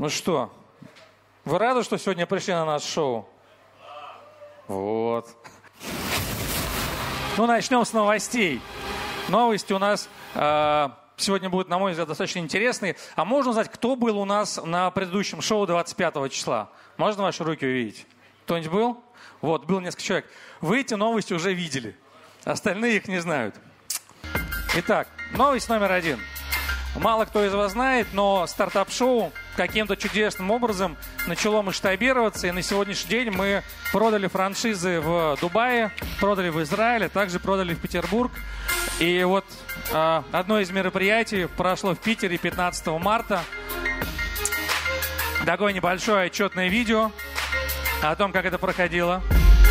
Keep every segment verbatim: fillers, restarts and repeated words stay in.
что, вы рады, что сегодня пришли на наше шоу? Вот. Ну, начнем с новостей. Новости у нас э, сегодня будут, на мой взгляд, достаточно интересные. А можно узнать, кто был у нас на предыдущем шоу двадцать пятого числа? Можно ваши руки увидеть? Кто-нибудь был? Вот, был несколько человек. Вы эти новости уже видели. Остальные их не знают. Итак, новость номер один. Мало кто из вас знает, но стартап-шоу каким-то чудесным образом начало масштабироваться. И на сегодняшний день мы продали франшизы в Дубае, продали в Израиле, также продали в Петербург. И вот э, одно из мероприятий прошло в Питере пятнадцатого марта. Такое небольшое отчетное видео о том, как это проходило.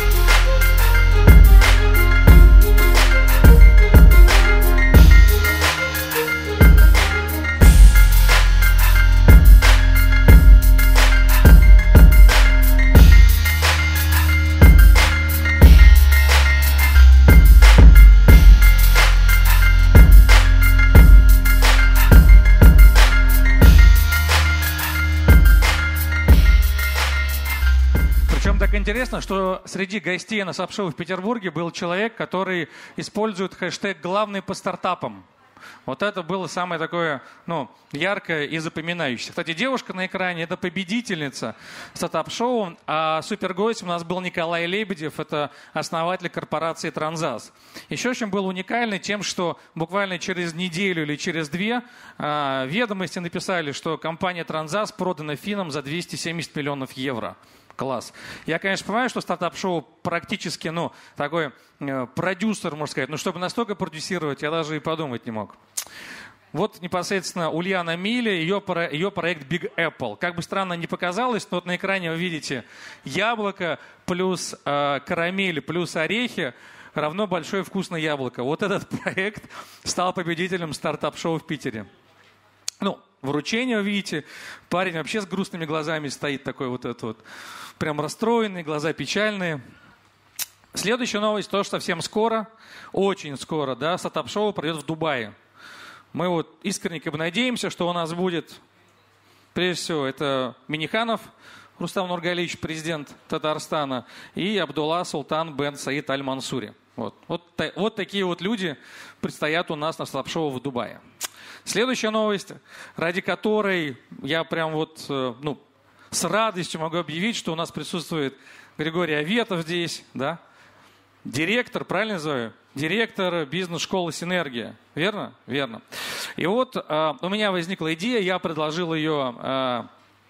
Так интересно, что среди гостей на САП-шоу в Петербурге был человек, который использует хэштег «главный по стартапам». Вот это было самое такое, ну, яркое и запоминающееся. Кстати, девушка на экране – это победительница стартап-шоу, а супергостем у нас был Николай Лебедев, это основатель корпорации «Транзас». Еще очень был уникальный тем, что буквально через неделю или через две э, ведомости написали, что компания «Транзас» продана финнам за двести семьдесят миллионов евро. Класс. Я, конечно, понимаю, что стартап-шоу практически, ну, такой э, продюсер, можно сказать. Но чтобы настолько продюсировать, я даже и подумать не мог. Вот непосредственно Ульяна Миля, ее, ее проект Big Apple. Как бы странно ни показалось, но вот на экране вы видите яблоко плюс э, карамель плюс орехи равно большое вкусное яблоко. Вот этот проект стал победителем стартап-шоу в Питере. Ну, вручение, вы видите, парень вообще с грустными глазами стоит такой вот этот вот, прям расстроенный, глаза печальные. Следующая новость, то, что совсем скоро, очень скоро, да, стартап-шоу пройдет в Дубае. Мы вот искренне как бы надеемся, что у нас будет, прежде всего, это Миниханов Рустам Нургалиевич, президент Татарстана, и Абдулла Султан бен Саид Аль-Мансури. Вот, вот, вот такие вот люди предстоят у нас на стартап-шоу в Дубае. Следующая новость, ради которой я прям вот, ну, с радостью могу объявить, что у нас присутствует Григорий Аветов здесь, да, директор, правильно называю? Директор бизнес-школы «Синергия». Верно? Верно. И вот э, у меня возникла идея, я предложил ее э,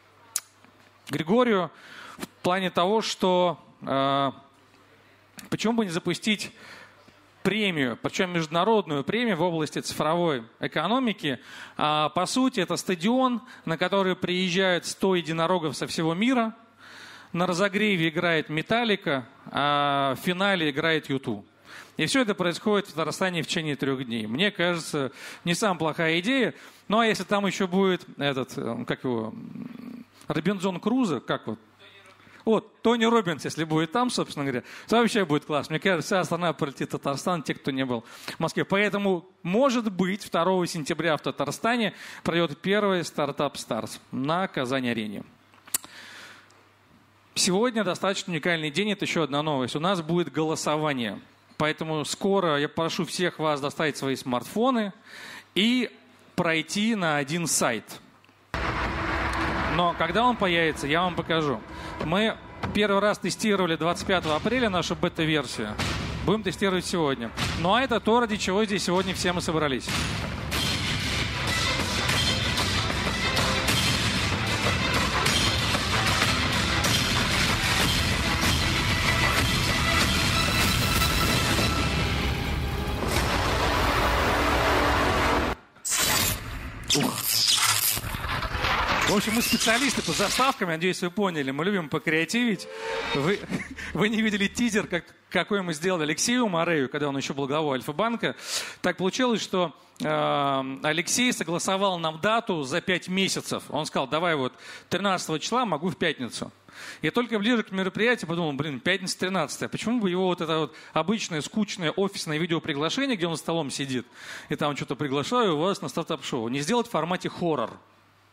Григорию в плане того, что э, почему бы не запустить премию, причем международную премию в области цифровой экономики. А, по сути, это стадион, на который приезжают сто единорогов со всего мира. На разогреве играет Металлика, а в финале играет юту. И все это происходит в Татарстане в течение трех дней. Мне кажется, не самая плохая идея. Ну а если там еще будет этот, как его, Робинзон Крузо, как вот, вот, Тони Роббинс, если будет там, собственно говоря, то вообще будет классно. Мне кажется, вся страна полетит в Татарстан, те, кто не был в Москве. Поэтому, может быть, второго сентября в Татарстане пройдет первый стартап Старс на Казань-арене. Сегодня достаточно уникальный день, это еще одна новость. У нас будет голосование. Поэтому скоро я прошу всех вас доставить свои смартфоны и пройти на один сайт. Но когда он появится, я вам покажу. Мы первый раз тестировали двадцать пятого апреля нашу бета-версию. Будем тестировать сегодня. Ну а это то, ради чего здесь сегодня все мы собрались. Ух. В общем, мы специалисты по заставкам, надеюсь, вы поняли. Мы любим покреативить. Вы, вы не видели тизер, как, какой мы сделали Алексею Марею, когда он еще был главой Альфа-банка. Так получилось, что э, Алексей согласовал нам дату за пять месяцев. Он сказал, давай вот тринадцатого числа могу в пятницу. И только ближе к мероприятию подумал, блин, пятница тринадцатое. Почему бы его вот это вот обычное, скучное офисное видеоприглашение, где он за столом сидит, и там что-то приглашаю вас на стартап-шоу, не сделать в формате хоррор?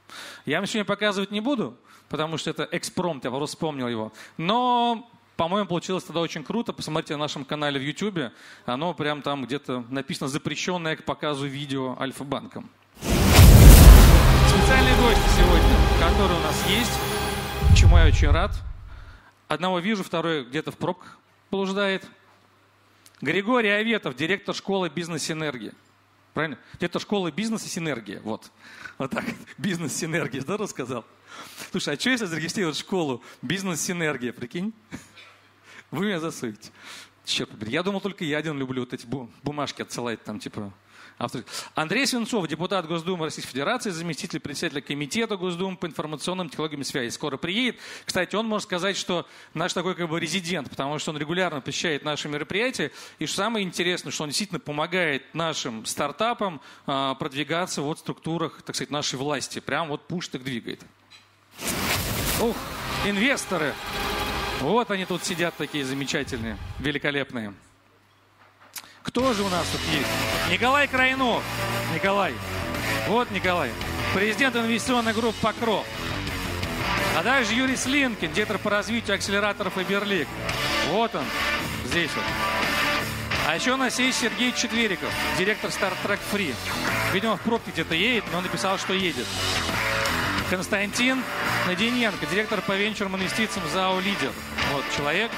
Я вам сегодня показывать не буду, потому что это экспромт, я просто вспомнил его. Но, по-моему, получилось тогда очень круто. Посмотрите на нашем канале в YouTube. Оно прям там где-то написано «Запрещенное к показу видео Альфа-банком». Специальные гости сегодня, которые у нас есть, чему я очень рад. Одного вижу, второй где-то в пробках блуждает. Григорий Аветов, директор школы «Бизнес-синергия». Правильно? Директор школы «Бизнес и синергия». Вот. Вот так. «Бизнес-синергия». Да, рассказал? Слушай, а что если зарегистрировать школу «Бизнес-синергия»? Прикинь? Вы меня засуете. Черт побери. Я думал, только я один люблю вот эти бумажки отсылать там, типа... Автор. Андрей Свинцов, депутат Госдумы Российской Федерации, заместитель председателя комитета Госдумы по информационным технологиям и связи. Скоро приедет. Кстати, он может сказать, что наш такой как бы резидент, потому что он регулярно посещает наши мероприятия. И что самое интересное, что он действительно помогает нашим стартапам а, продвигаться вот в структурах, так сказать, нашей власти. Прям вот пушит их двигает. Ух, инвесторы. Вот они тут сидят такие замечательные, великолепные. Кто же у нас тут есть? Николай Крайнов. Николай. Вот Николай. Президент инвестиционной группы «Покров». А также Юрий Слинкин, директор по развитию акселераторов «Иберлик». Вот он. Здесь вот. А еще у нас есть Сергей Четвериков, директор Star Trek Free. Видимо, в пробке где-то едет, но он написал, что едет. Константин Надененко, директор по венчурным инвестициям ЗАО «Лидер». Вот человек.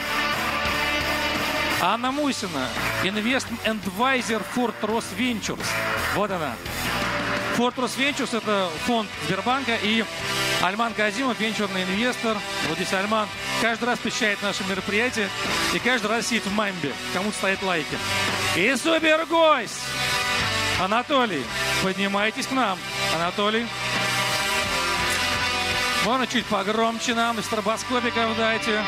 Анна Мусина, Investment Advisor Fortress Ventures. Вот она. Fortress Ventures – это фонд Сбербанка, и Альман Казимов, венчурный инвестор. Вот здесь Альман каждый раз посещает наши мероприятия и каждый раз сидит в мамбе. Кому-то ставит лайки. И супергость! Анатолий, поднимайтесь к нам. Анатолий. Можно чуть погромче нам, из стробоскопиков дайте.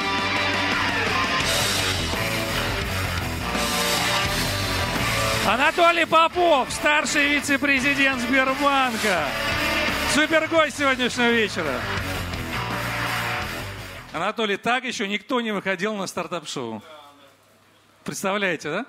Анатолий Попов, старший вице-президент Сбербанка. Супергость сегодняшнего вечера. Анатолий, так еще никто не выходил на стартап-шоу. Представляете, да?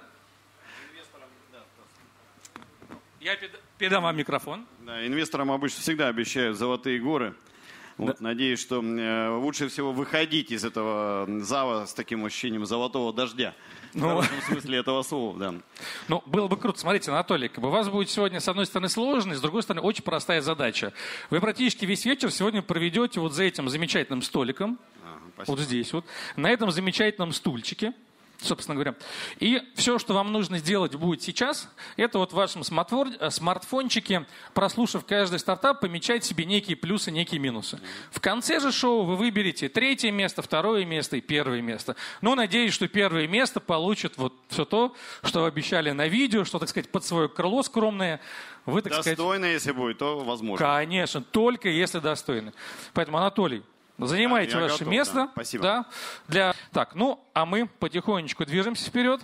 Я передам вам микрофон. Да, инвесторам обычно всегда обещают золотые горы. Вот, да. Надеюсь, что э, лучше всего выходить из этого зала с таким ощущением золотого дождя. Ну, в хорошем смысле этого слова, да. Ну, было бы круто. Смотрите, Анатолий, как бы у вас будет сегодня, с одной стороны, сложная, с другой стороны, очень простая задача. Вы практически весь вечер сегодня проведете вот за этим замечательным столиком, ага, вот здесь вот, на этом замечательном стульчике, собственно говоря. И все, что вам нужно сделать будет сейчас, это вот в вашем смартфончике, прослушав каждый стартап, помечать себе некие плюсы, некие минусы. В конце же шоу вы выберете третье место, второе место и первое место. Но надеюсь, что первое место получит вот все то, что вы обещали на видео, что, так сказать, под свое крыло скромное. Вы, так достойно, сказать, если будет, то возможно. Конечно, только если достойно. Поэтому, Анатолий, занимайте да, ваше готов, место. Да. Спасибо. Да, для... Так, ну, а мы потихонечку движемся вперед.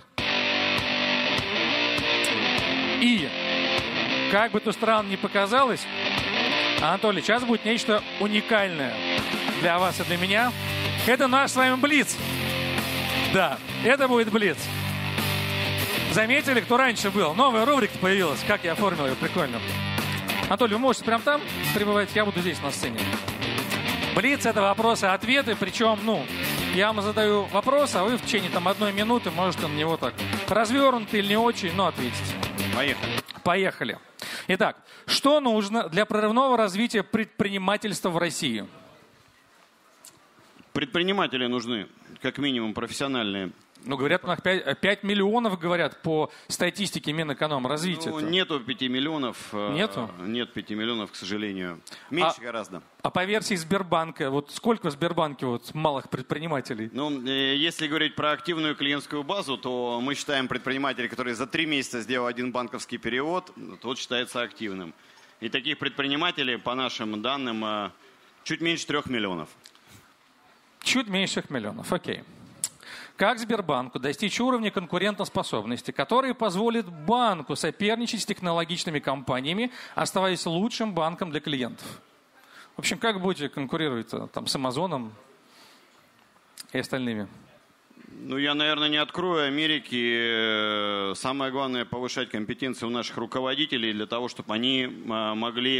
И, как бы то странно ни показалось, Анатолий, сейчас будет нечто уникальное для вас и для меня. Это наш с вами блиц. Да, это будет блиц. Заметили, кто раньше был? Новая рубрика появилась. Как я оформил ее, прикольно. Анатолий, вы можете прямо там пребывать, я буду здесь на сцене. Блиц — это вопросы-ответы, причем, ну, я вам задаю вопрос, а вы в течение там одной минуты можете на него так развернуто или не очень, но ответить. Поехали. Поехали. Итак, что нужно для прорывного развития предпринимательства в России? Предприниматели нужны, как минимум, профессиональные. Ну, говорят, пять миллионов, говорят, по статистике Минэкономразвития. Ну, нету пяти миллионов. Нету? Нет пяти миллионов, к сожалению. Меньше а, гораздо. А по версии Сбербанка, вот сколько в Сбербанке вот малых предпринимателей? Ну, если говорить про активную клиентскую базу, то мы считаем предпринимателей, которые за три месяца сделал один банковский перевод, тот считается активным. И таких предпринимателей, по нашим данным, чуть меньше трех миллионов. Чуть меньше трех миллионов, окей. Как Сбербанку достичь уровня конкурентоспособности, который позволит банку соперничать с технологичными компаниями, оставаясь лучшим банком для клиентов? В общем, как будете конкурировать там, с Амазоном и остальными? Ну, я, наверное, не открою Америки. Самое главное — повышать компетенцию наших руководителей для того, чтобы они могли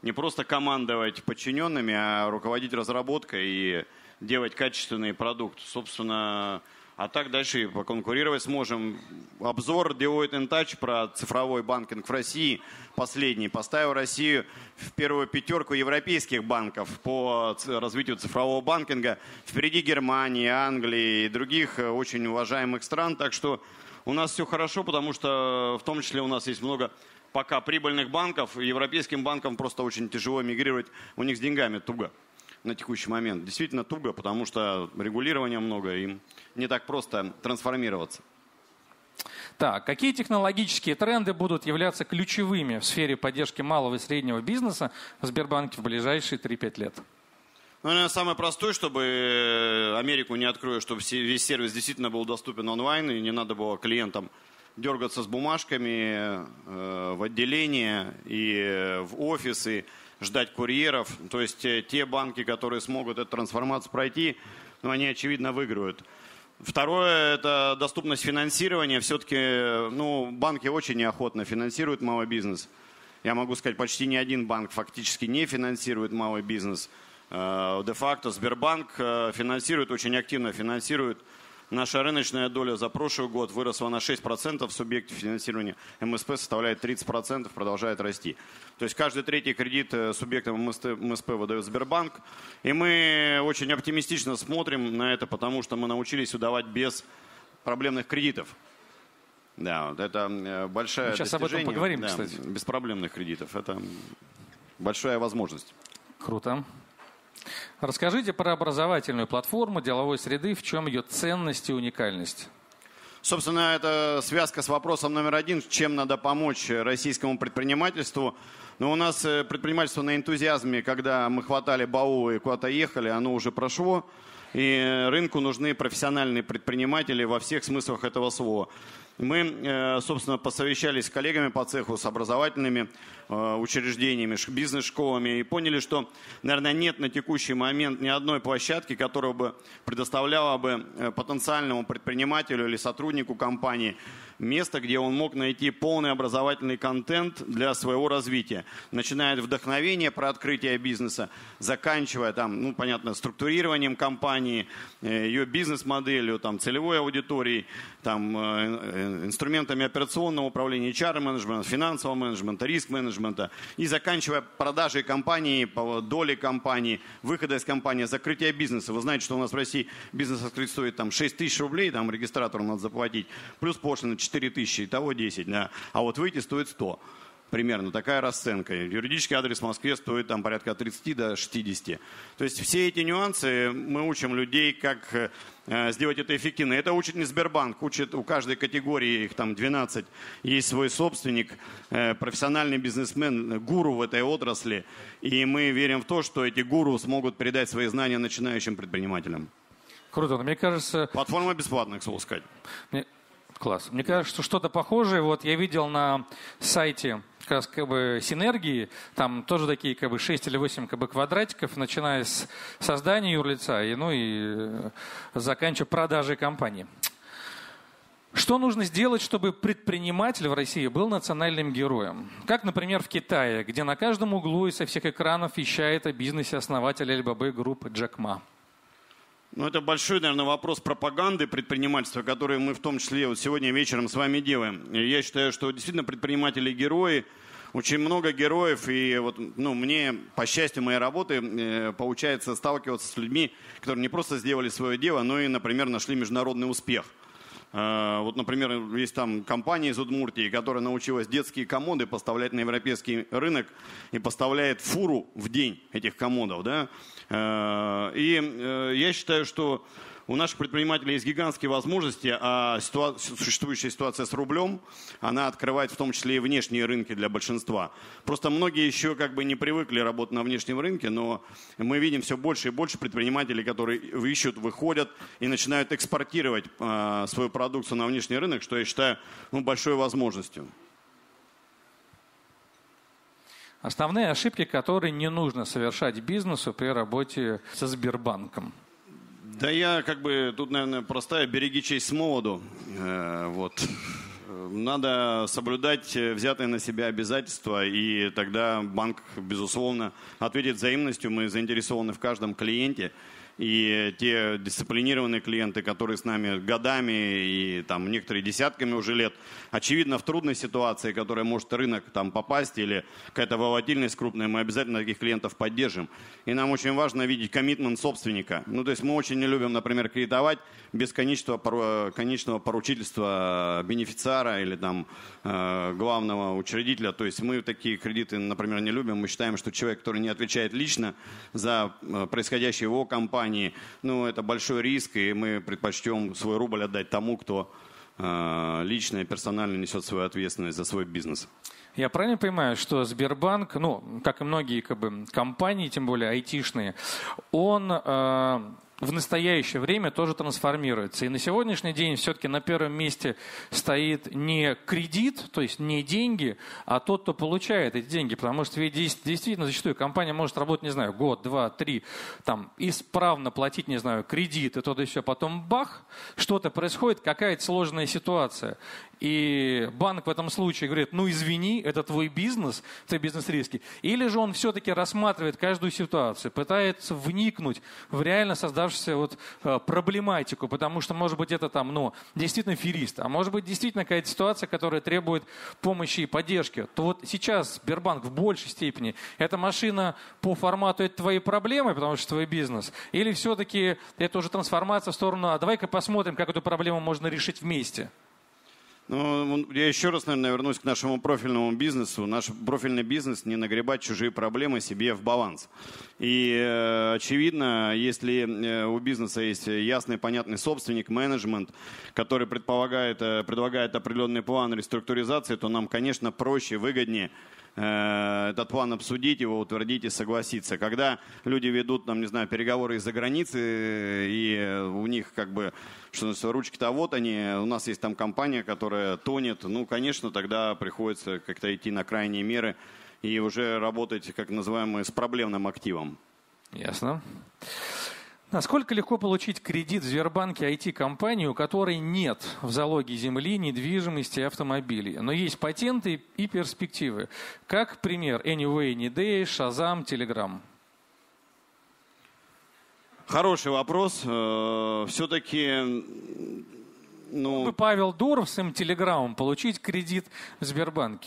не просто командовать подчиненными, а руководить разработкой и делать качественный продукт. Собственно, а так дальше поконкурировать сможем. Обзор Deloitte энд Touch про цифровой банкинг в России последний поставил Россию в первую пятерку европейских банков по развитию цифрового банкинга. Впереди Германии, Англии и других очень уважаемых стран. Так что у нас все хорошо, потому что в том числе у нас есть много пока прибыльных банков. Европейским банкам просто очень тяжело мигрировать, у них с деньгами туго на текущий момент. Действительно туго, потому что регулирования много, им не так просто трансформироваться. Так, какие технологические тренды будут являться ключевыми в сфере поддержки малого и среднего бизнеса в Сбербанке в ближайшие три-пять лет? Ну, наверное, самое простое, чтобы Америку не открою, чтобы весь сервис действительно был доступен онлайн, и не надо было клиентам дергаться с бумажками э, в отделение и в офисы, ждать курьеров. То есть те банки, которые смогут эту трансформацию пройти, ну, они, очевидно, выиграют. Второе – это доступность финансирования. Все-таки ну, банки очень неохотно финансируют малый бизнес. Я могу сказать, почти ни один банк фактически не финансирует малый бизнес. Де-факто Сбербанк финансирует, очень активно финансирует. Наша рыночная доля за прошлый год выросла на шесть процентов в субъекте финансирования. эм эс пэ составляет тридцать процентов, продолжает расти. То есть каждый третий кредит субъектам эм эс пэ выдает Сбербанк. И мы очень оптимистично смотрим на это, потому что мы научились выдавать без проблемных кредитов. Да, вот это большое Сейчас достижение. об этом поговорим, да, кстати. Беспроблемных кредитов. Это большая возможность. Круто. Расскажите про образовательную платформу деловой среды, в чем ее ценность и уникальность. Собственно, это связка с вопросом номер один, чем надо помочь российскому предпринимательству. Но у нас предпринимательство на энтузиазме, когда мы хватали баулы и куда-то ехали, оно уже прошло. И рынку нужны профессиональные предприниматели во всех смыслах этого слова. Мы, собственно, посовещались с коллегами по цеху, с образовательными учреждениями, бизнес-школами и поняли, что, наверное, нет на текущий момент ни одной площадки, которая бы предоставляла бы потенциальному предпринимателю или сотруднику компании место, где он мог найти полный образовательный контент для своего развития. Начиная от вдохновения про открытие бизнеса, заканчивая там, ну, понятно, структурированием компании, ее бизнес-моделью, там, целевой аудиторией, там, инструментами операционного управления, эйч ар-менеджмента, финансового менеджмента, риск-менеджмента и заканчивая продажей компании, доли компании, выхода из компании, закрытия бизнеса. Вы знаете, что у нас в России бизнес открыть стоит там шесть тысяч рублей, там регистратору надо заплатить, плюс пошлина четыре тысячи, итого десять, да. А вот выйти стоит сто. Примерно такая расценка. Юридический адрес в Москве стоит там порядка от тридцати до шестидесяти. То есть все эти нюансы мы учим людей, как э, сделать это эффективно. Это учит не Сбербанк, учит у каждой категории, их там двенадцать, есть свой собственник, э, профессиональный бизнесмен, гуру в этой отрасли. И мы верим в то, что эти гуру смогут передать свои знания начинающим предпринимателям. Круто, но мне кажется... Платформа бесплатная, к слову сказать. Мне... Класс. Мне кажется, что что-то похожее вот я видел на сайте как раз, как бы, Синергии. Там тоже такие как бы шесть или восемь как бы, квадратиков, начиная с создания юрлица и, ну, и заканчивая продажей компании. Что нужно сделать, чтобы предприниматель в России был национальным героем? Как, например, в Китае, где на каждом углу и со всех экранов вещает о бизнесе основателя Alibaba Group Джек Ма. Ну, это большой, наверное, вопрос пропаганды предпринимательства, который мы в том числе вот сегодня вечером с вами делаем. И я считаю, что действительно предприниматели герои, очень много героев, и вот, ну, мне, по счастью, моей работы э, получается сталкиваться с людьми, которые не просто сделали свое дело, но и, например, нашли международный успех. Э, вот, например, есть там компания из Удмуртии, которая научилась детские комоды поставлять на европейский рынок и поставляет фуру в день этих комодов, да. И я считаю, что у наших предпринимателей есть гигантские возможности, а ситуация, существующая ситуация с рублем, она открывает в том числе и внешние рынки для большинства. Просто многие еще как бы не привыкли работать на внешнем рынке, но мы видим все больше и больше предпринимателей, которые ищут, выходят и начинают экспортировать а, свою продукцию на внешний рынок, что я считаю, ну, большой возможностью. Основные ошибки, которые не нужно совершать бизнесу при работе со Сбербанком. Да я как бы, тут, наверное, простая, береги честь с молоду. Э, вот. надо соблюдать взятые на себя обязательства, и тогда банк, безусловно, ответит взаимностью. Мы заинтересованы в каждом клиенте. И те дисциплинированные клиенты, которые с нами годами и там, некоторые десятками уже лет, очевидно, в трудной ситуации, которая может рынок там, попасть или какая-то волатильность крупная, мы обязательно таких клиентов поддержим. И нам очень важно видеть коммитмент собственника. Ну, то есть мы очень не любим, например, кредитовать без конечного, конечного поручительства бенефициара или там, э, главного учредителя. То есть мы такие кредиты, например, не любим. Мы считаем, что человек, который не отвечает лично за происходящее в его компании, ну, это большой риск, и мы предпочтем свой рубль отдать тому, кто э, лично и персонально несет свою ответственность за свой бизнес. Я правильно понимаю, что Сбербанк, ну, как и многие как бы, компании, тем более айтишные, он э, в настоящее время тоже трансформируется. И на сегодняшний день все-таки на первом месте стоит не кредит, то есть не деньги, а тот, кто получает эти деньги. Потому что ведь действительно зачастую компания может работать, не знаю, год, два, три, там, исправно платить, не знаю, кредит и то да все. Потом бах, что-то происходит, какая-то сложная ситуация. И банк в этом случае говорит, ну извини, это твой бизнес, твой бизнес-риски. Или же он все-таки рассматривает каждую ситуацию, пытается вникнуть в реально создавшуюся вот, э, проблематику, потому что, может быть, это там, ну, действительно ферист, а может быть, действительно какая-то ситуация, которая требует помощи и поддержки. То вот сейчас Сбербанк в большей степени, эта машина по формату это твои проблемы, потому что твой бизнес, или все-таки это уже трансформация в сторону, а давай-ка посмотрим, как эту проблему можно решить вместе. Ну, я еще раз, наверное, вернусь к нашему профильному бизнесу. Наш профильный бизнес — не нагребать чужие проблемы себе в баланс. И, э, очевидно, если э, у бизнеса есть ясный, понятный собственник, менеджмент, который предполагает, э, предлагает определенный план реструктуризации, то нам, конечно, проще, выгоднее этот план обсудить, его утвердить и согласиться. Когда люди ведут, там, не знаю, переговоры из-за границы, и у них как бы, что называется, ручки-то вот они, у нас есть там компания, которая тонет, ну, конечно, тогда приходится как-то идти на крайние меры и уже работать, как называемый, с проблемным активом. Ясно. Насколько легко получить кредит в Сбербанке ай ти-компании, у которой нет в залоге земли, недвижимости и автомобилей, но есть патенты и перспективы? Как пример Anyway, Niday, Shazam, Telegram. Хороший вопрос. Все-таки... Ну... Бы Павел Дуров с своим Телеграмом получить кредит в Сбербанке?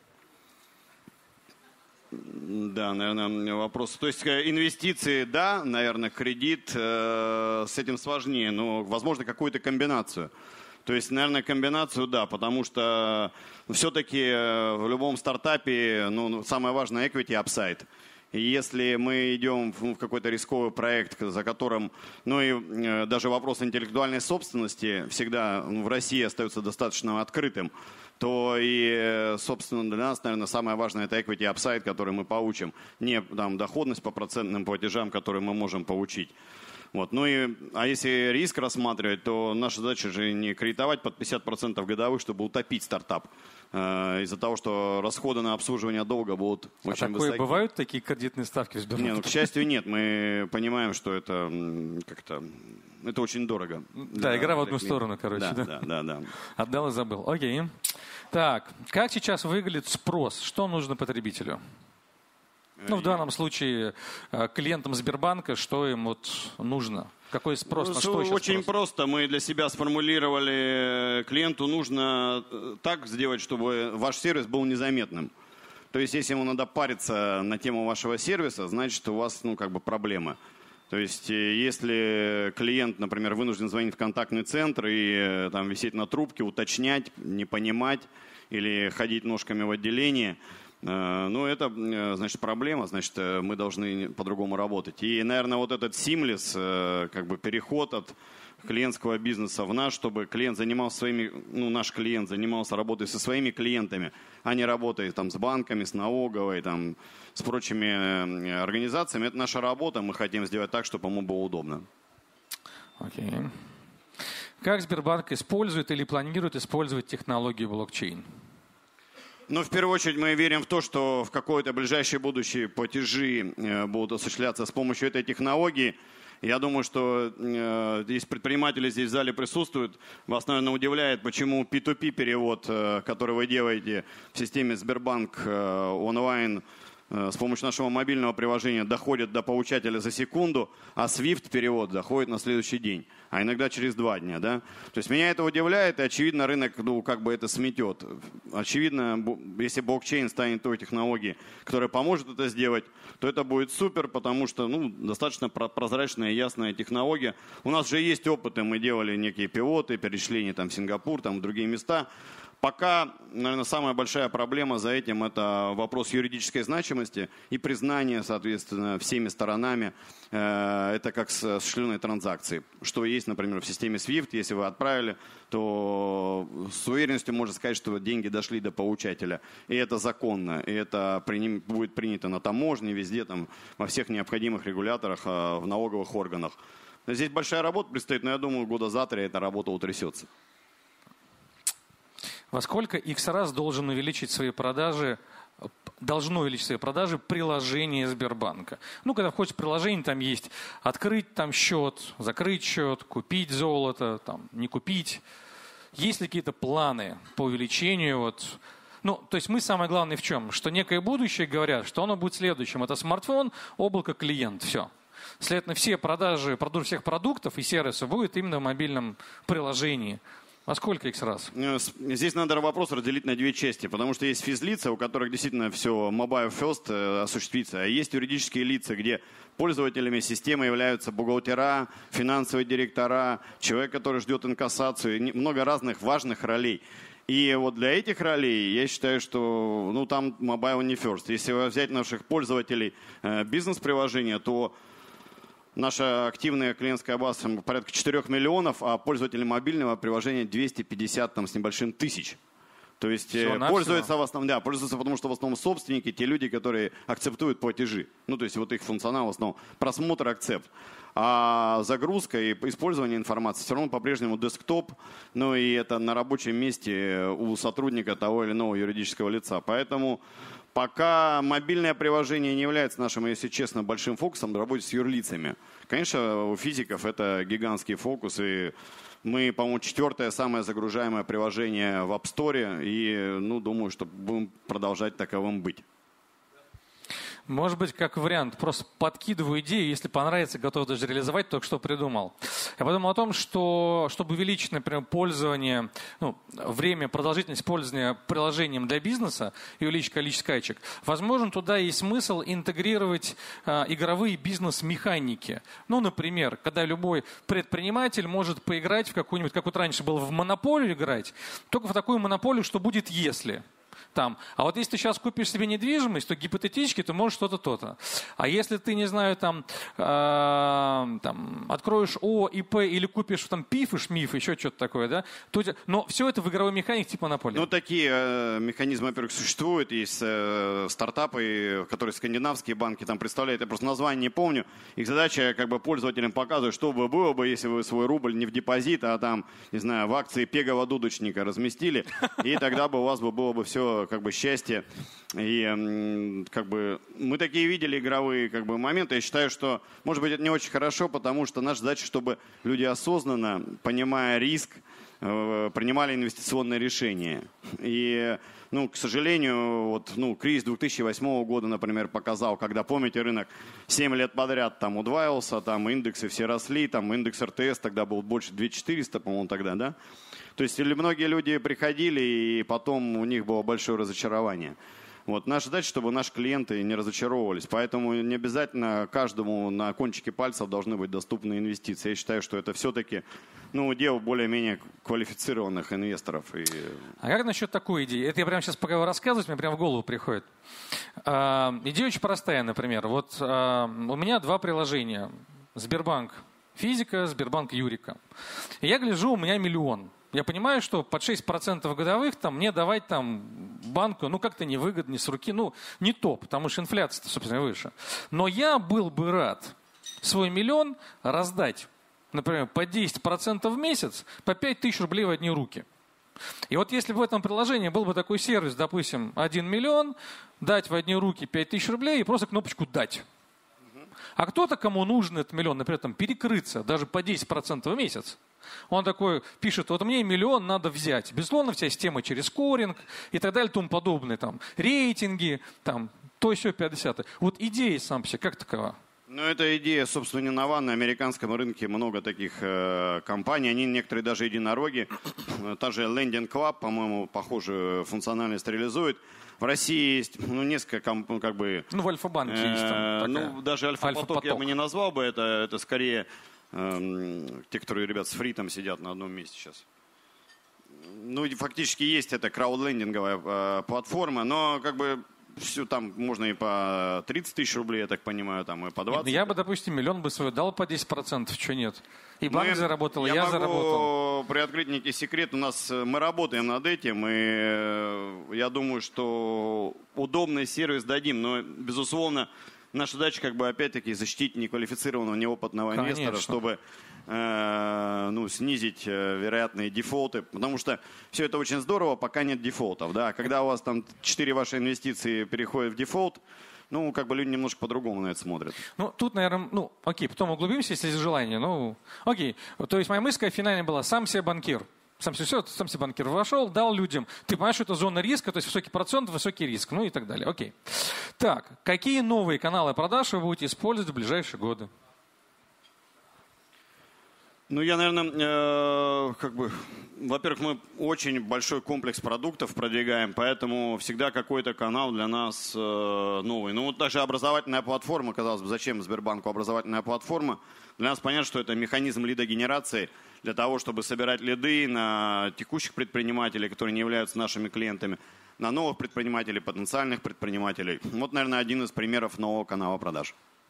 Да, наверное, вопрос. То есть инвестиции, да, наверное, кредит, э, с этим сложнее, но, возможно, какую-то комбинацию. То есть, наверное, комбинацию, да, потому что все-таки в любом стартапе, ну, самое важное equity upside. И если мы идем в какой-то рисковый проект, за которым, ну и даже вопрос интеллектуальной собственности всегда в России остается достаточно открытым, то и, собственно, для нас, наверное, самое важное — это equity upside, который мы получим. Не там доходность по процентным платежам, которые мы можем получить. Вот. Ну и, а если риск рассматривать, то наша задача же не кредитовать под пятьдесят процентов годовых, чтобы утопить стартап. Э, из-за того, что расходы на обслуживание долга будут а очень такое высоки. Бывают такие кредитные ставки в Сбербанке? Нет, ну, к счастью, нет. Мы понимаем, что это как-то... Это очень дорого. Да, для, игра в одну для сторону, короче. Да, да? да, да, да. Отдал и забыл. Окей. Так, как сейчас выглядит спрос? Что нужно потребителю? Ну, в данном случае клиентам Сбербанка, что им вот нужно? Какой спрос? Ну, на что еще очень спрос? просто. Мы для себя сформулировали, клиенту нужно так сделать, чтобы ваш сервис был незаметным. То есть, если ему надо париться на тему вашего сервиса, значит, у вас, ну, как бы проблемы. То есть, если клиент, например, вынужден звонить в контактный центр и там висеть на трубке, уточнять, не понимать или ходить ножками в отделение, ну, это, значит, проблема, значит, мы должны по-другому работать. И, наверное, вот этот seamless, как бы переход от клиентского бизнеса в наш, чтобы клиент занимался своими, ну, наш клиент занимался работой со своими клиентами, а не работой там с банками, с налоговой, там, с прочими организациями. Это наша работа, мы хотим сделать так, чтобы ему было удобно. Окей. Как Сбербанк использует или планирует использовать технологию блокчейн? Ну, в первую очередь, мы верим в то, что в какое-то ближайшее будущее платежи будут осуществляться с помощью этой технологии. Я думаю, что э, здесь предприниматели здесь в зале присутствуют. Вас, наверное, удивляет, почему пи ту пи перевод, э, который вы делаете в системе Сбербанк э, онлайн, э, с помощью нашего мобильного приложения доходит до получателя за секунду, а свифт перевод доходит на следующий день, а иногда через два дня. Да? То есть меня это удивляет, и очевидно рынок ну, как бы это сметет. Очевидно, если блокчейн станет той технологией, которая поможет это сделать, то это будет супер, потому что ну, достаточно прозрачная и ясная технология. У нас же есть опыты, мы делали некие пилоты, перечисления там, в Сингапур, там, в другие места. Пока, наверное, самая большая проблема за этим – это вопрос юридической значимости и признания, соответственно, всеми сторонами. Э, это как с осуществленной транзакцией. Что есть, например, в системе свифт, если вы отправили, то с уверенностью можно сказать, что деньги дошли до получателя. И это законно, и это приним, будет принято на таможне, везде, там, во всех необходимых регуляторах, э, в налоговых органах. Здесь большая работа предстоит, но я думаю, года за три эта работа утрясется. Во сколько икс раз должен увеличить свои продажи, должно увеличить свои продажи приложение Сбербанка? Ну, когда входишь в приложение, там есть открыть там счет, закрыть счет, купить золото, там, не купить. Есть ли какие-то планы по увеличению? Вот? Ну, то есть мы самое главное в чем? Что некое будущее говорят, что оно будет следующим. Это смартфон, облако, клиент, все. Следовательно, все продажи, продажи всех продуктов и сервисов будет именно в мобильном приложении. А сколько икс раз? Здесь надо вопрос разделить на две части, потому что есть физлица, у которых действительно все mobile first осуществится, а есть юридические лица, где пользователями системы являются бухгалтера, финансовые директора, человек, который ждет инкассацию, много разных важных ролей. И вот для этих ролей я считаю, что ну, там mobile не first. Если взять наших пользователей э, бизнес-приложения, то наша активная клиентская база порядка четырёх миллионов, а пользователи мобильного приложения двести пятьдесят там, с небольшим тысяч. То есть всего пользуются в основном, да, пользуются, потому что в основном собственники, те люди, которые акцептуют платежи. Ну, то есть вот их функционал в основном просмотр, акцепт. А загрузка и использование информации все равно по-прежнему десктоп, ну и это на рабочем месте у сотрудника того или иного юридического лица. Поэтому пока мобильное приложение не является нашим, если честно, большим фокусом в работе с юрлицами. Конечно, у физиков это гигантский фокус, и мы, по-моему, четвертое самое загружаемое приложение в App Store, и, ну, думаю, что будем продолжать таковым быть. Может быть, как вариант, просто подкидываю идею, если понравится, готов даже реализовать, только что придумал. Я подумал о том, что чтобы увеличить, например, пользование, ну, время, продолжительность пользования приложением для бизнеса и увеличить количество скачек, возможно, туда есть смысл интегрировать э, игровые бизнес-механики. Ну, например, когда любой предприниматель может поиграть в какую-нибудь, как вот раньше было в монополию играть, только в такую монополию, что будет если. Там. А вот если ты сейчас купишь себе недвижимость, то гипотетически ты можешь что-то, то-то. А если ты, не знаю, там, э, там откроешь ООО, ИП или купишь там ПИФ и ШМИФ, еще что-то такое, да, то, но все это в игровой механике типа монополии. Ну, такие э, механизмы, во-первых, существуют. Есть э, стартапы, которые скандинавские банки там представляют. Я просто название не помню. Их задача как бы пользователям показывать, что бы было бы, если вы свой рубль не в депозит, а там, не знаю, в акции Пегова-Дудочника разместили, и тогда бы у вас было бы все как бы счастье. И как бы мы такие видели игровые как бы моменты. Я считаю, что, может быть, это не очень хорошо, потому что наша задача, чтобы люди осознанно, понимая риск, принимали инвестиционные решения. И, ну, к сожалению, вот, ну, кризис две тысячи восьмого года, например, показал, когда, помните, рынок семь лет подряд там удваивался, там индексы все росли, там индекс эр тэ эс тогда был больше две тысячи четыреста, по-моему, тогда, да? То есть многие люди приходили, и потом у них было большое разочарование. Вот. Наша задача, чтобы наши клиенты не разочаровывались. Поэтому не обязательно каждому на кончике пальцев должны быть доступны инвестиции. Я считаю, что это все-таки ну, дело более-менее квалифицированных инвесторов. И... А как насчет такой идеи? Это я прямо сейчас пока рассказывать, мне прямо в голову приходит. А, идея очень простая, например. Вот а, у меня два приложения. Сбербанк Физика, Сбербанк Юрика. И я гляжу, у меня миллион. Я понимаю, что под шесть процентов годовых там, мне давать там, банку ну как-то невыгодно, не с руки, ну не то, потому что инфляция, собственно, выше. Но я был бы рад свой миллион раздать, например, по десять процентов в месяц, по пять тысяч рублей в одни руки. И вот если бы в этом приложении был бы такой сервис, допустим, один миллион, дать в одни руки пять тысяч рублей и просто кнопочку «дать». А кто-то, кому нужен этот миллион, например, там, перекрыться даже по десять процентов в месяц, он такой пишет: вот мне миллион надо взять. Безусловно, вся система через скоринг и так далее, тому подобное, там, рейтинги, там, то, сё, пятьдесят. Вот идея сам по себе как такова? Ну, эта идея, собственно, не нова. На американском рынке много таких э, компаний. Они некоторые даже единороги. Та же Lending Club, по-моему, похожую функциональность реализует. В России есть, ну, несколько, комп, ну, как бы... Ну, в Альфа-банке э, есть там такая. Ну, даже Альфа-поток, Альфа-поток я бы не назвал бы. Это, это скорее э, те, которые, ребят, с фритом сидят на одном месте сейчас. Ну, фактически есть эта краудлендинговая э, платформа, но, как бы, все там можно и по тридцать тысяч рублей, я так понимаю, там и по двадцать. Я бы, допустим, миллион бы свой дал по десять процентов, что нет. И банк мы, заработал, и я, я могу заработал. приоткрыть некий секрет. У нас мы работаем над этим, и я думаю, что удобный сервис дадим. Но, безусловно, наша задача, как бы, опять-таки, защитить неквалифицированного, неопытного Конечно. инвестора, чтобы э, ну, снизить э, вероятные дефолты. Потому что все это очень здорово, пока нет дефолтов. Да? Когда у вас там четыре ваши инвестиции переходят в дефолт, ну, как бы люди немножко по-другому на это смотрят. Ну, тут, наверное, ну, окей, потом углубимся, если есть желание. Ну, окей. То есть моя мысль финальная была: сам себе банкир. Сам себе, все, сам себе банкир вошел, дал людям. Ты понимаешь, что это зона риска, то есть высокий процент, высокий риск, ну и так далее. Окей. Так, какие новые каналы продаж вы будете использовать в ближайшие годы? Ну, я, наверное, э, как бы, во-первых, мы очень большой комплекс продуктов продвигаем, поэтому всегда какой-то канал для нас э, новый. Ну, вот даже образовательная платформа, казалось бы, зачем Сбербанку образовательная платформа? Для нас понятно, что это механизм лидогенерации для того, чтобы собирать лиды на текущих предпринимателей, которые не являются нашими клиентами, на новых предпринимателей, потенциальных предпринимателей. Вот, наверное, один из примеров нового канала продаж.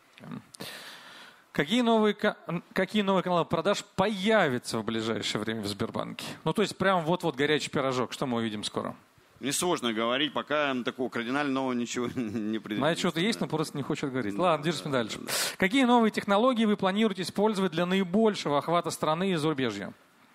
Какие новые, какие новые каналы продаж появятся в ближайшее время в Сбербанке? Ну, то есть прям вот-вот горячий пирожок. Что мы увидим скоро? Мне сложно говорить, пока такого кардинального ничего не предвидится. Знаете, что-то есть, но просто не хочет говорить. Ладно, держимся дальше. Какие новые технологии вы планируете использовать для наибольшего охвата страны и зарубежья?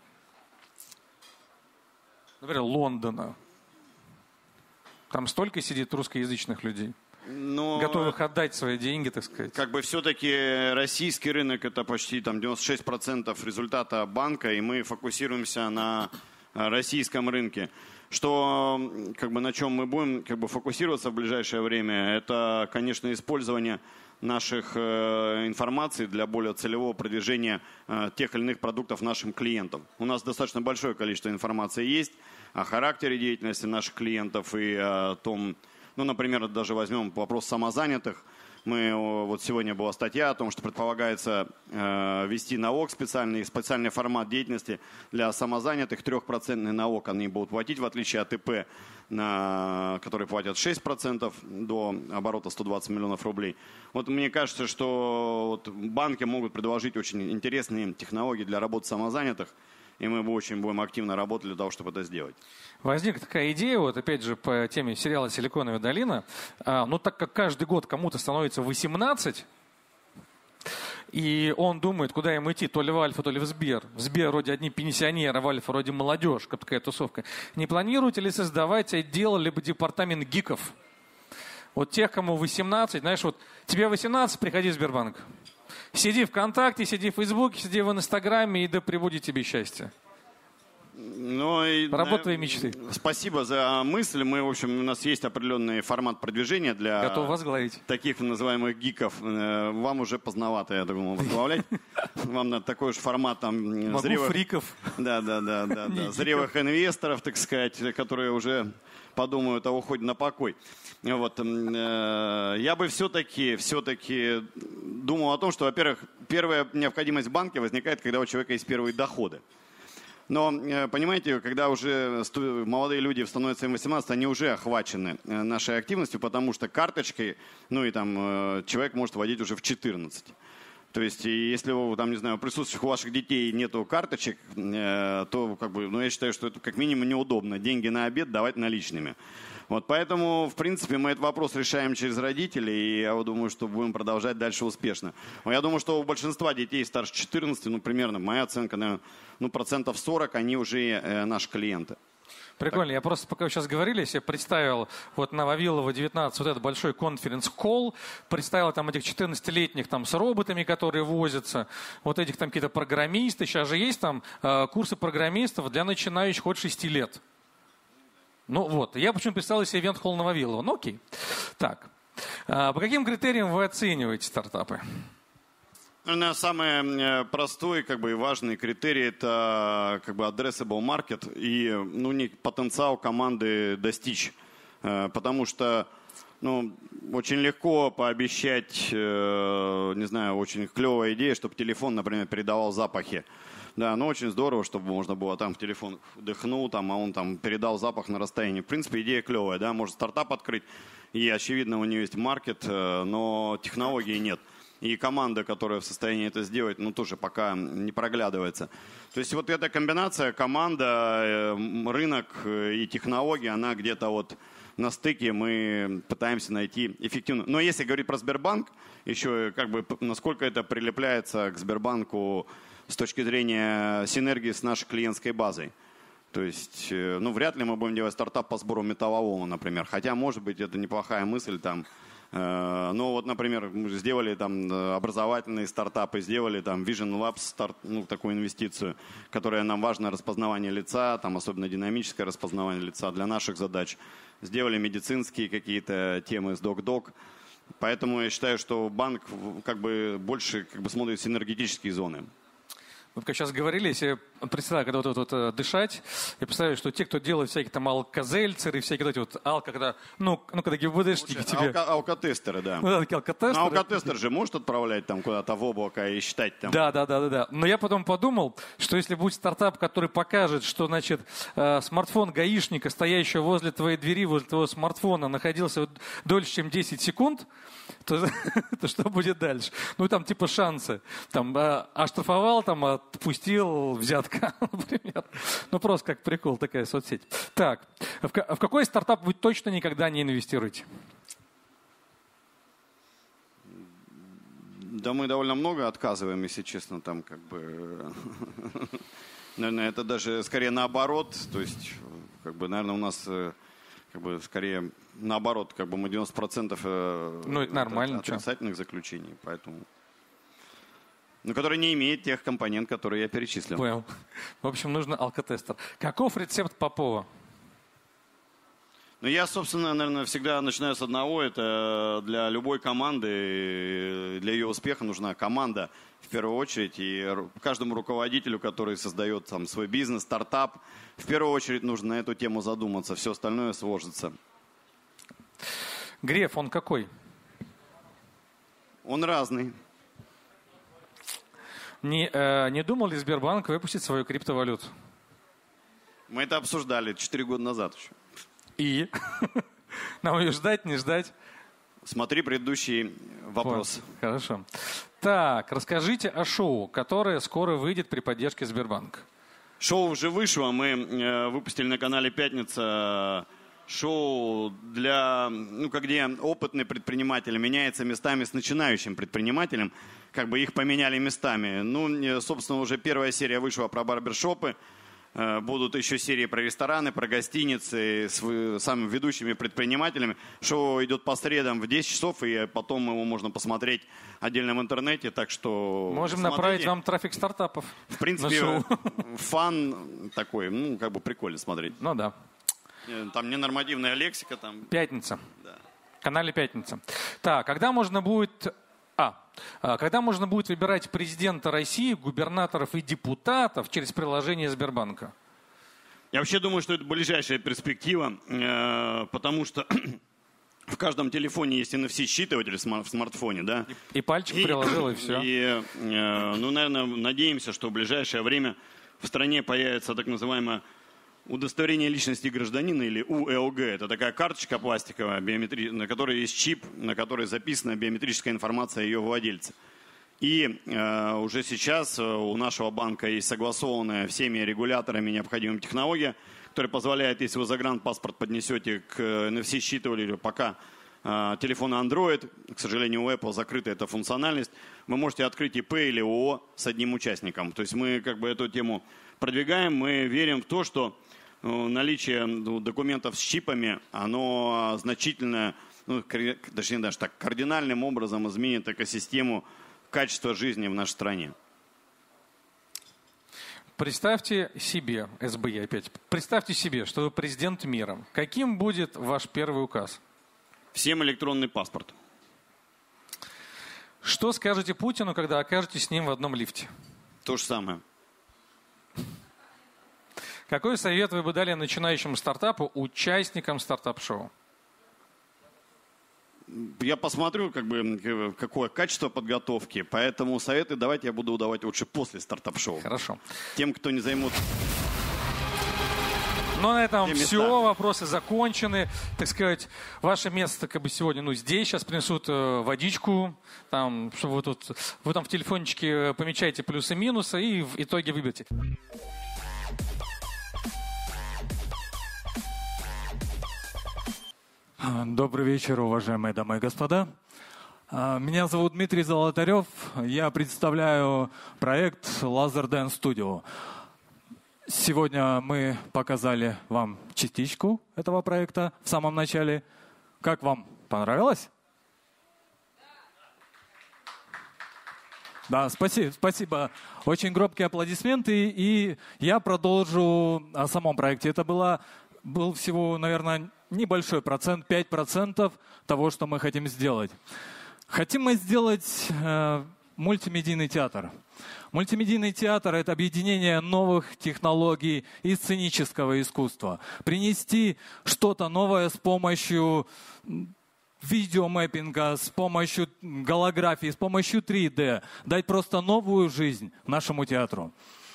Например, Лондона. Там столько сидит русскоязычных людей. Но, готовых отдать свои деньги, так сказать. Как бы все-таки российский рынок — это почти там девяносто шесть процентов результата банка, и мы фокусируемся на российском рынке. Что, как бы, на чем мы будем, как бы, фокусироваться в ближайшее время, это, конечно, использование наших э, информаций для более целевого продвижения э, тех или иных продуктов нашим клиентам. У нас достаточно большое количество информации есть о характере деятельности наших клиентов и о том. Ну, например, даже возьмем вопрос самозанятых. Мы, вот сегодня была статья о том, что предполагается э, ввести налог специальный, специальный формат деятельности для самозанятых. Трехпроцентный налог они будут платить, в отличие от ИП, на, которые платят шесть процентов до оборота сто двадцать миллионов рублей. Вот мне кажется, что вот банки могут предложить очень интересные технологии для работы самозанятых. И мы бы очень будем активно работать для того, чтобы это сделать. Возникла такая идея, вот опять же по теме сериала «Силиконовая долина». А, ну так как каждый год кому-то становится восемнадцать, и он думает, куда ему идти, то ли в Альфа, то ли в Сбер. В Сбер вроде одни пенсионеры, в Альфа вроде молодежь, как такая тусовка. Не планируете ли создавать отдел либо департамент гиков? Вот тех, кому восемнадцать, знаешь, вот тебе восемнадцать, приходи в Сбербанк. Сиди ВКонтакте, сиди в Фейсбуке, сиди в Инстаграме, и да пребудет тебе счастье. Ну, и, работа твоей мечты. Спасибо за мысль. Мы, в общем, у нас есть определенный формат продвижения для Готов возглавить. Таких называемых гиков. Вам уже поздновато, я думаю, возглавлять. Вам надо такой же формат там зрелых фриков. Да, да, да, да, да. Зрелых инвесторов, так сказать, которые уже подумают о уходе на покой. Вот. Я бы все-таки, все-таки думал о том, что, во-первых, первая необходимость в банке возникает, когда у человека есть первые доходы. Но, понимаете, когда уже молодые люди становятся им восемнадцать, они уже охвачены нашей активностью, потому что карточкой, ну и там человек может водить уже в четырнадцать. То есть, если у, там, не знаю, присутствующих у ваших детей нету карточек, то, как бы, ну, я считаю, что это как минимум неудобно. Деньги на обед давать наличными. Вот, поэтому, в принципе, мы этот вопрос решаем через родителей, и я думаю, что будем продолжать дальше успешно. Но я думаю, что у большинства детей старше четырнадцати, ну, примерно, моя оценка, наверное, ну, процентов сорок, они уже э, наши клиенты. Прикольно. Я просто, пока вы сейчас говорили, себе представил вот на Вавилова девятнадцать вот этот большой конференц-колл, представил там этих четырнадцатилетних там с роботами, которые возятся, вот этих там какие-то программисты. Сейчас же есть там э, курсы программистов для начинающих от шести лет. Ну вот. Я почему-то представил себе ивент-холл на Вавилова. Ну окей. Так. А по каким критериям вы оцениваете стартапы? Наверное, самый простой как бы, и важный критерий – это как бы addressable market и ну, не потенциал команды достичь. Потому что ну, очень легко пообещать, не знаю, очень клевая идея, чтобы телефон, например, передавал запахи. Да, ну очень здорово, чтобы можно было там в телефон вдохнул, там, а он там передал запах на расстоянии. В принципе, идея клевая, да, может стартап открыть, и очевидно у него есть маркет, но технологии нет. И команда, которая в состоянии это сделать, ну, тоже пока не проглядывается. То есть вот эта комбинация, команда, рынок и технологии, она где-то вот на стыке мы пытаемся найти эффективно. Но если говорить про Сбербанк, еще как бы насколько это прилепляется к Сбербанку с точки зрения синергии с нашей клиентской базой. То есть, ну, вряд ли мы будем делать стартап по сбору металлолома, например. Хотя, может быть, это неплохая мысль там. Ну вот, например, мы сделали там образовательные стартапы, сделали там Vision Labs, старт, ну, такую инвестицию, которая нам важна, распознавание лица, там особенно динамическое распознавание лица для наших задач. Сделали медицинские какие-то темы с док-док. Поэтому я считаю, что банк как бы больше как бы смотрит синергетические зоны. Вот как сейчас говорили, если я представляю, когда вот, вот, вот дышать, я представляю, что те, кто делают всякие там алкозельцеры, всякие вот эти вот алко, когда, ну, ну когда ГИБДшники тебе... Алка, алкотестеры, да. Ну, да, такие алкотестеры. Но алкотестер же может отправлять там куда-то в облако и считать там. Да, да, да, да, да. Но я потом подумал, что если будет стартап, который покажет, что, значит, э, смартфон гаишника, стоящего возле твоей двери, возле твоего смартфона, находился дольше, чем десять секунд, то, то что будет дальше? Ну, там типа шансы. Там э, оштрафовал, там отпустил, взятка, например. Ну, просто как прикол, такая соцсеть. Так, в, в какой стартап вы точно никогда не инвестируете? Да мы довольно много отказываем, если честно, там как бы... Наверное, это даже скорее наоборот. То есть, как бы, наверное, у нас... Как бы скорее наоборот, как бы мы девяносто процентов ну, это нормально, отрицательных что? Заключений, поэтому, ну, которые не имеют тех компонент, которые я перечислил. Понял. В общем, нужно алкотестер. Каков рецепт Попова? Ну, я, собственно, наверное, всегда начинаю с одного. Это для любой команды, для ее успеха нужна команда в первую очередь. И каждому руководителю, который создает там свой бизнес, стартап, в первую очередь нужно на эту тему задуматься. Все остальное сложится. Греф, он какой? Он разный. Не, э, не думал ли Сбербанк выпустить свою криптовалюту? Мы это обсуждали четыре года назад еще. И? Нам ее ждать, не ждать? Смотри предыдущий вопрос. Вот, хорошо. Так, расскажите о шоу, которое скоро выйдет при поддержке Сбербанка. Шоу уже вышло. Мы э, выпустили на канале «Пятница» шоу, для, ну, где опытный предприниматель меняется местами с начинающим предпринимателем. Как бы их поменяли местами. Ну, собственно, уже первая серия вышла про барбершопы. Будут еще серии про рестораны, про гостиницы с самыми ведущими предпринимателями. Шоу идет по средам в десять часов, и потом его можно посмотреть отдельно в интернете. Так что можем смотрите. Направить вам трафик стартапов. В принципе, фан такой, ну, как бы прикольно смотреть. Ну да. Там ненормативная лексика. Там... Пятница. Да. В канале «Пятница». Так, когда можно будет... А, когда можно будет выбирать президента России, губернаторов и депутатов через приложение Сбербанка? Я вообще думаю, что это ближайшая перспектива, потому что в каждом телефоне есть эн эф си-считыватель в смартфоне, да? И, и пальчик и, приложил, и все. И, ну, наверное, надеемся, что в ближайшее время в стране появится так называемое удостоверение личности гражданина, или у эл гэ. Это такая карточка пластиковая, биометри... на которой есть чип, на которой записана биометрическая информация о ее владельце. И э, уже сейчас у нашего банка есть согласованная всеми регуляторами необходимая технология, которая позволяет, если вы загранпаспорт поднесете к эн эф си-считывателю, пока э, телефон Android, к сожалению, у Apple закрыта эта функциональность, вы можете открыть и пэ или о о с одним участником. То есть мы как бы эту тему продвигаем, мы верим в то, что наличие документов с чипами, оно значительно, ну, точнее даже так, кардинальным образом изменит экосистему качества жизни в нашей стране. Представьте себе, эс бэ е опять, представьте себе, что вы президент мира. Каким будет ваш первый указ? Всем электронный паспорт. Что скажете Путину, когда окажетесь с ним в одном лифте? То же самое. Какой совет вы бы дали начинающему стартапу, участникам стартап-шоу? Я посмотрю, как бы, какое качество подготовки, поэтому советы давайте я буду давать лучше после стартап-шоу. Хорошо. Тем, кто не займут... Ну, на этом все, вопросы закончены. Так сказать, ваше место как бы сегодня, ну, здесь сейчас принесут э, водичку, там, чтобы вы тут, вы там в телефончике помечаете плюсы-минусы и в итоге выберете. Добрый вечер, уважаемые дамы и господа. Меня зовут Дмитрий Золотарев. Я представляю проект Laser Dance Studio. Сегодня мы показали вам частичку этого проекта в самом начале. Как вам? Понравилось? Да, спасибо, спасибо. Очень громкие аплодисменты. И я продолжу о самом проекте. Это было, был всего, наверное, небольшой процент, пять процентов того, что мы хотим сделать. Хотим мы сделать э, мультимедийный театр. Мультимедийный театр – это объединение новых технологий и сценического искусства. Принести что-то новое с помощью видеомэппинга, с помощью голографии, с помощью три дэ. Дать просто новую жизнь нашему театру.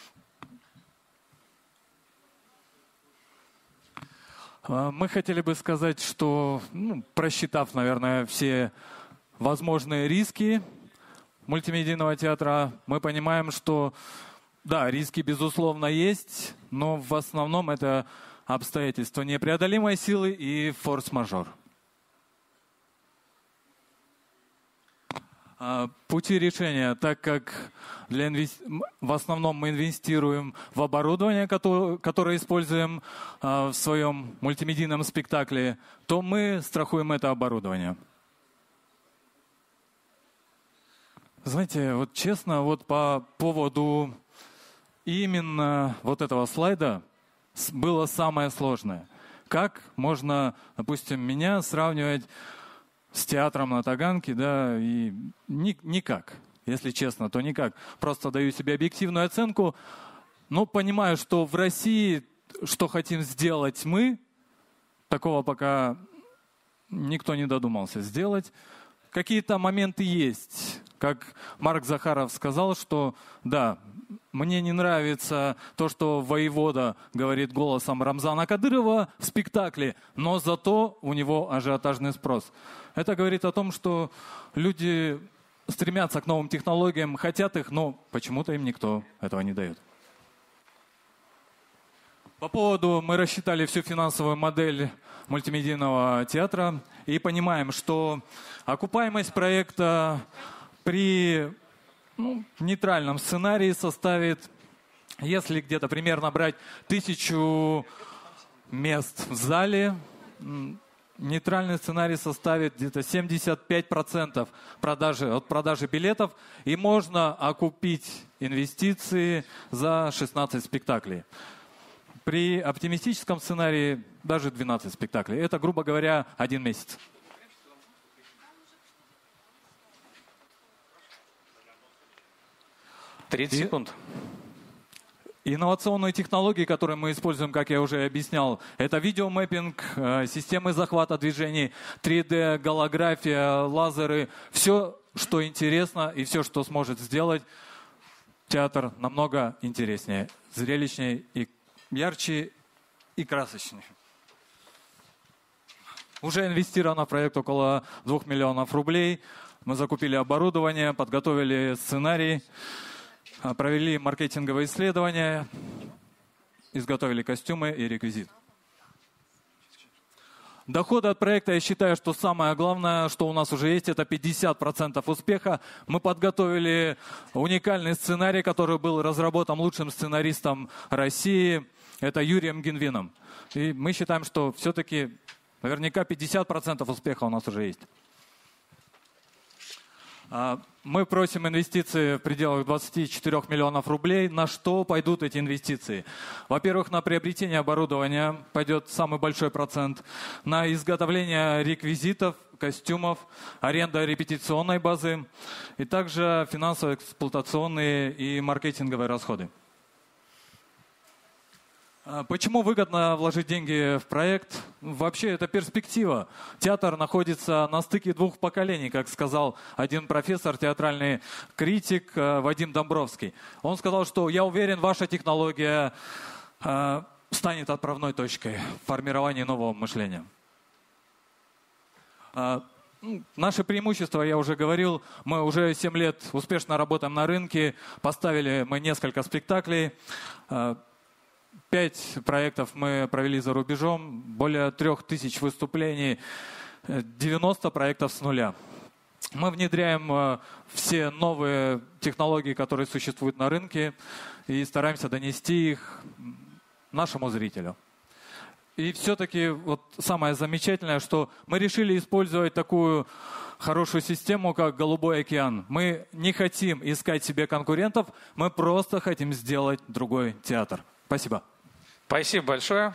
Мы хотели бы сказать, что, ну, просчитав, наверное, все возможные риски мультимедийного театра, мы понимаем, что, да, риски, безусловно, есть, но в основном это обстоятельства непреодолимой силы и форс-мажор. Пути решения, так как для инвес... в основном мы инвестируем в оборудование, которое, которое используем в своем мультимедийном спектакле, то мы страхуем это оборудование. Знаете, вот честно, вот по поводу именно вот этого слайда было самое сложное. Как можно, допустим, меня сравнивать с театром на Таганке, да, и ни, никак, если честно, то никак. Просто даю себе объективную оценку, но понимаю, что в России, что хотим сделать мы, такого пока никто не додумался сделать. Какие-то моменты есть. Как Марк Захаров сказал, что да, мне не нравится то, что воевода говорит голосом Рамзана Кадырова в спектакле, но зато у него ажиотажный спрос. Это говорит о том, что люди стремятся к новым технологиям, хотят их, но почему-то им никто этого не дает. По поводу, мы рассчитали всю финансовую модель мультимедийного театра и понимаем, что окупаемость проекта при ну, нейтральном сценарии составит, если где-то примерно брать тысячу мест в зале, нейтральный сценарий составит где-то семьдесят пять процентов продажи, от продажи билетов, и можно окупить инвестиции за шестнадцать спектаклей. При оптимистическом сценарии даже двенадцать спектаклей. Это, грубо говоря, один месяц. тридцать секунд. Инновационные технологии, которые мы используем, как я уже объяснял, это видеомэппинг, системы захвата движений, три дэ, голография, лазеры. Все, что интересно и все, что сможет сделать театр намного интереснее, зрелищнее, и ярче и красочнее. Уже инвестировано в проект около двух миллионов рублей. Мы закупили оборудование, подготовили сценарий, провели маркетинговые исследования, изготовили костюмы и реквизит. Доходы от проекта, я считаю, что самое главное, что у нас уже есть, это пятьдесят процентов успеха. Мы подготовили уникальный сценарий, который был разработан лучшим сценаристом России. это Юрием Гинвином. И мы считаем, что все-таки наверняка пятьдесят процентов успеха у нас уже есть. Мы просим инвестиции в пределах двадцати четырёх миллионов рублей. На что пойдут эти инвестиции? Во-первых, на приобретение оборудования пойдет самый большой процент. На изготовление реквизитов, костюмов, аренда репетиционной базы. И также финансово-эксплуатационные и маркетинговые расходы. Почему выгодно вложить деньги в проект? Вообще, это перспектива. Театр находится на стыке двух поколений, как сказал один профессор, театральный критик Вадим Домбровский. Он сказал, что я уверен, ваша технология э, станет отправной точкой в формировании нового мышления. Э, Наши преимущества, я уже говорил, мы уже семь лет успешно работаем на рынке, поставили мы несколько спектаклей. Пять проектов мы провели за рубежом, более трех тысяч выступлений, девяносто проектов с нуля. Мы внедряем все новые технологии, которые существуют на рынке, и стараемся донести их нашему зрителю. И все-таки вот самое замечательное, что мы решили использовать такую хорошую систему, как «Голубой океан». Мы не хотим искать себе конкурентов, мы просто хотим сделать другой театр. Спасибо. Спасибо большое.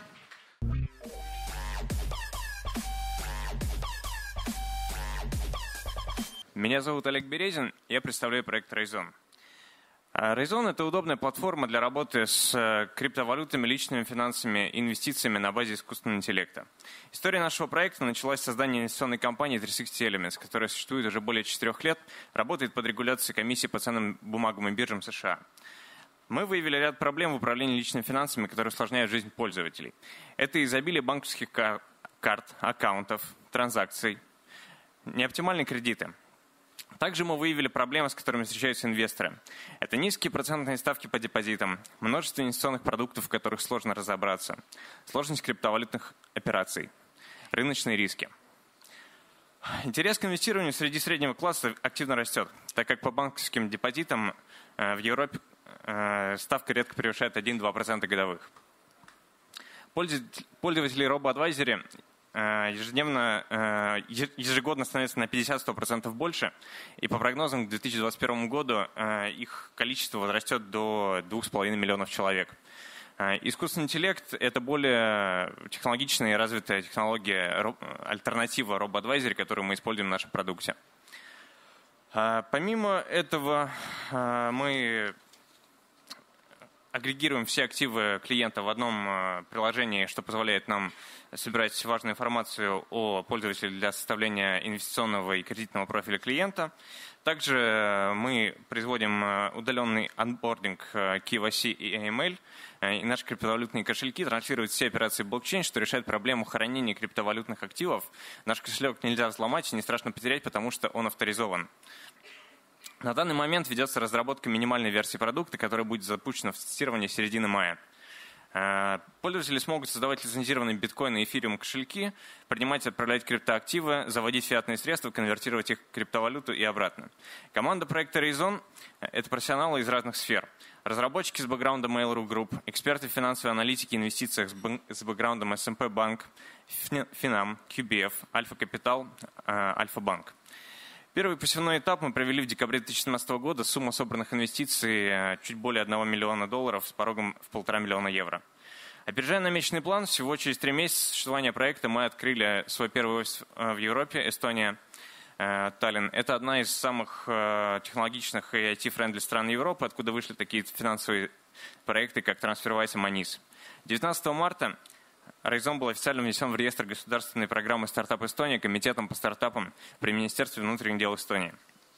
Меня зовут Олег Березин, я представляю проект Rayzon. Rayzon – это удобная платформа для работы с криптовалютами, личными финансами и инвестициями на базе искусственного интеллекта. История нашего проекта началась с создания инвестиционной компании три сиксти Elements, которая существует уже более четырех лет, работает под регуляцией комиссии по ценным бумагам и биржам США. Мы выявили ряд проблем в управлении личными финансами, которые усложняют жизнь пользователей. Это изобилие банковских карт, аккаунтов, транзакций, неоптимальные кредиты. Также мы выявили проблемы, с которыми встречаются инвесторы. Это низкие процентные ставки по депозитам, множество инвестиционных продуктов, в которых сложно разобраться, сложность криптовалютных операций, рыночные риски. Интерес к инвестированию среди среднего класса активно растет, так как по банковским депозитам в Европе ставка редко превышает один-два процента годовых. Пользователи RoboAdvisory ежедневно, ежегодно становится на пятьдесят-сто процентов больше, и по прогнозам к две тысячи двадцать первому году их количество возрастет до двух с половиной миллионов человек. Искусственный интеллект – это более технологичная и развитая технология, альтернатива RoboAdvisory, которую мы используем в нашем продукте. Помимо этого, мы агрегируем все активы клиента в одном приложении, что позволяет нам собирать важную информацию о пользователе для составления инвестиционного и кредитного профиля клиента. Также мы производим удаленный онбординг кей вай си и эй эм эль, и наши криптовалютные кошельки транслируют все операции блокчейн, что решает проблему хранения криптовалютных активов. Наш кошелек нельзя взломать и не страшно потерять, потому что он авторизован. На данный момент ведется разработка минимальной версии продукта, которая будет запущена в тестирование в середине мая. Пользователи смогут создавать лицензированные биткоин и эфириум кошельки, принимать и отправлять криптоактивы, заводить фиатные средства, конвертировать их в криптовалюту и обратно. Команда проекта Rayzon – это профессионалы из разных сфер. Разработчики с бэкграундом Mail.ru Group, эксперты в финансовой аналитике и инвестициях с бэкграундом эс эм пи Bank, Финам, кью би эф, Альфа Капитал, Альфа Банк. Первый посевной этап мы провели в декабре две тысячи семнадцатого года. Сумма собранных инвестиций чуть более одного миллиона долларов с порогом в полтора миллиона евро. Опережая намеченный план, всего через три месяца существования проекта мы открыли свой первый офис в Европе, Эстония, Таллин. Это одна из самых технологичных и ай ти-френдли стран Европы, откуда вышли такие финансовые проекты, как TransferWise и Monese. девятнадцатого марта Rayzon был официально внесен в реестр государственной программы «Стартап Эстония» Комитетом по стартапам при Министерстве внутренних дел Эстонии.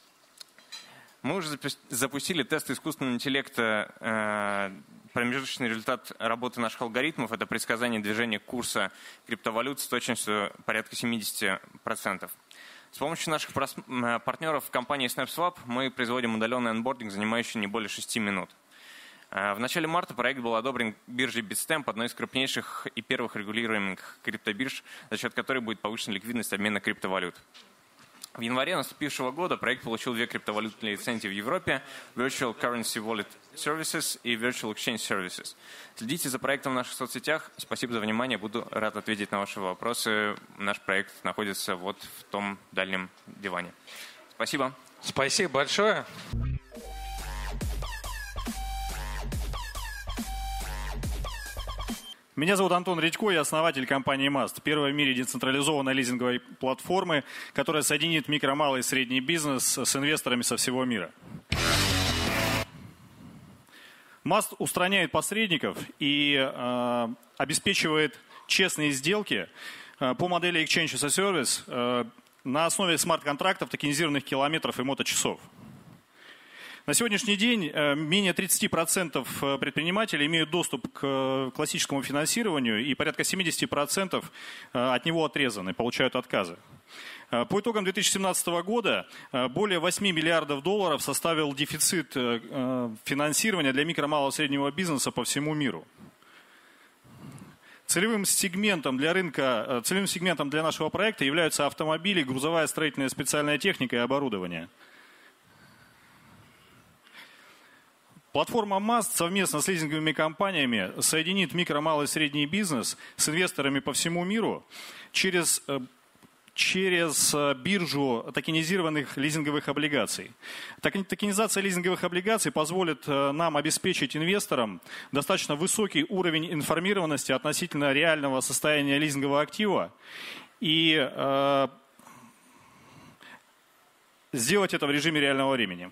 Мы уже запустили тест искусственного интеллекта. Промежуточный результат работы наших алгоритмов – это предсказание движения курса криптовалют с точностью порядка семьдесят процентов. С помощью наших партнеров компании SnapSwap мы производим удаленный онбординг, занимающий не более шести минут. В начале марта проект был одобрен биржей Bitstamp, одной из крупнейших и первых регулируемых криптобирж, за счет которой будет повышена ликвидность обмена криптовалют. В январе наступившего года проект получил две криптовалютные лицензии в Европе – Virtual Currency Wallet Services и Virtual Exchange Services. Следите за проектом в наших соцсетях. Спасибо за внимание. Буду рад ответить на ваши вопросы. Наш проект находится вот в том дальнем диване. Спасибо. Спасибо большое. Меня зовут Антон Редько, я основатель компании Mast, первой в мире децентрализованной лизинговой платформы, которая соединит микро, малый и средний бизнес с инвесторами со всего мира. Mast устраняет посредников и э, обеспечивает честные сделки э, по модели Exchange as a Service э, на основе смарт-контрактов, токенизированных километров и моточасов. На сегодняшний день менее тридцати процентов предпринимателей имеют доступ к классическому финансированию, и порядка семидесяти процентов от него отрезаны, получают отказы. По итогам две тысячи семнадцатого года более восьми миллиардов долларов составил дефицит финансирования для микро, малого и среднего бизнеса по всему миру. Целевым сегментом для рынка, целевым сегментом для нашего проекта являются автомобили, грузовая строительная специальная техника и оборудование. Платформа Mast совместно с лизинговыми компаниями соединит микро, малый и средний бизнес с инвесторами по всему миру через, через биржу токенизированных лизинговых облигаций. Токенизация лизинговых облигаций позволит нам обеспечить инвесторам достаточно высокий уровень информированности относительно реального состояния лизингового актива и э, сделать это в режиме реального времени.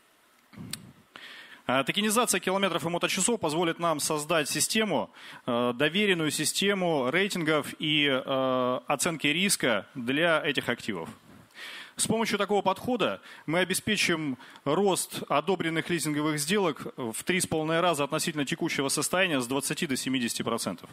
Токенизация километров и моточасов позволит нам создать систему, доверенную систему рейтингов и оценки риска для этих активов. С помощью такого подхода мы обеспечим рост одобренных лизинговых сделок в три с половиной раза относительно текущего состояния с двадцати до семидесяти процентов.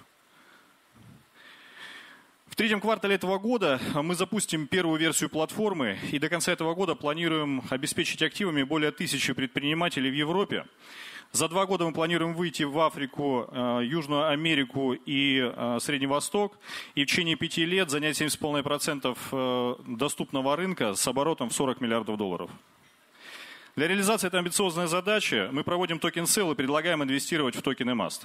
В третьем квартале этого года мы запустим первую версию платформы, и до конца этого года планируем обеспечить активами более тысячи предпринимателей в Европе. За два года мы планируем выйти в Африку, Южную Америку и Средний Восток, и в течение пяти лет занять семь с половиной процентов доступного рынка с оборотом в сорок миллиардов долларов. Для реализации этой амбициозной задачи мы проводим токен-сейл и предлагаем инвестировать в токены Mast.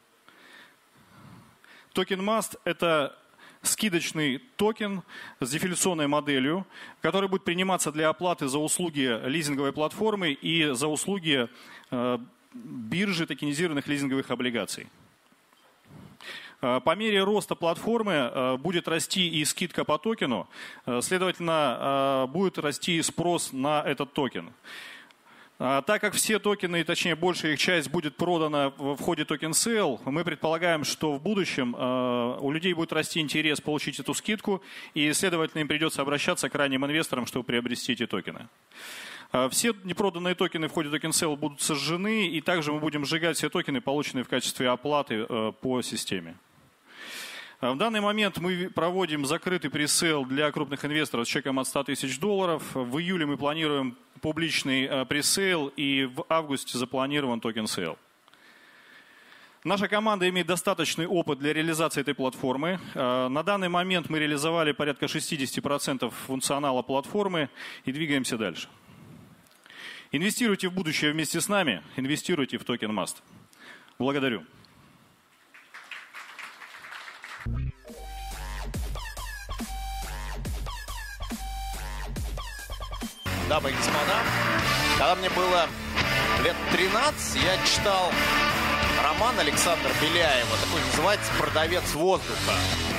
Токен Mast – это скидочный токен с дефляционной моделью, который будет приниматься для оплаты за услуги лизинговой платформы и за услуги э, биржи токенизированных лизинговых облигаций. Э, по мере роста платформы э, будет расти и скидка по токену, э, следовательно, э, будет расти и спрос на этот токен. Так как все токены, точнее большая их часть будет продана в ходе токен-сейл, мы предполагаем, что в будущем у людей будет расти интерес получить эту скидку, и, следовательно, им придется обращаться к ранним инвесторам, чтобы приобрести эти токены. Все непроданные токены в ходе токен-сейл будут сожжены, и также мы будем сжигать все токены, полученные в качестве оплаты по системе. В данный момент мы проводим закрытый пресейл для крупных инвесторов с чеком от ста тысяч долларов. В июле мы планируем публичный пресейл, и в августе запланирован токен-сейл. Наша команда имеет достаточный опыт для реализации этой платформы. На данный момент мы реализовали порядка шестидесяти процентов функционала платформы и двигаемся дальше. Инвестируйте в будущее вместе с нами, инвестируйте в токен Mast. Благодарю. Дамы и господа, когда мне было лет тринадцать, я читал роман Александра Беляева, такой называется «Продавец воздуха».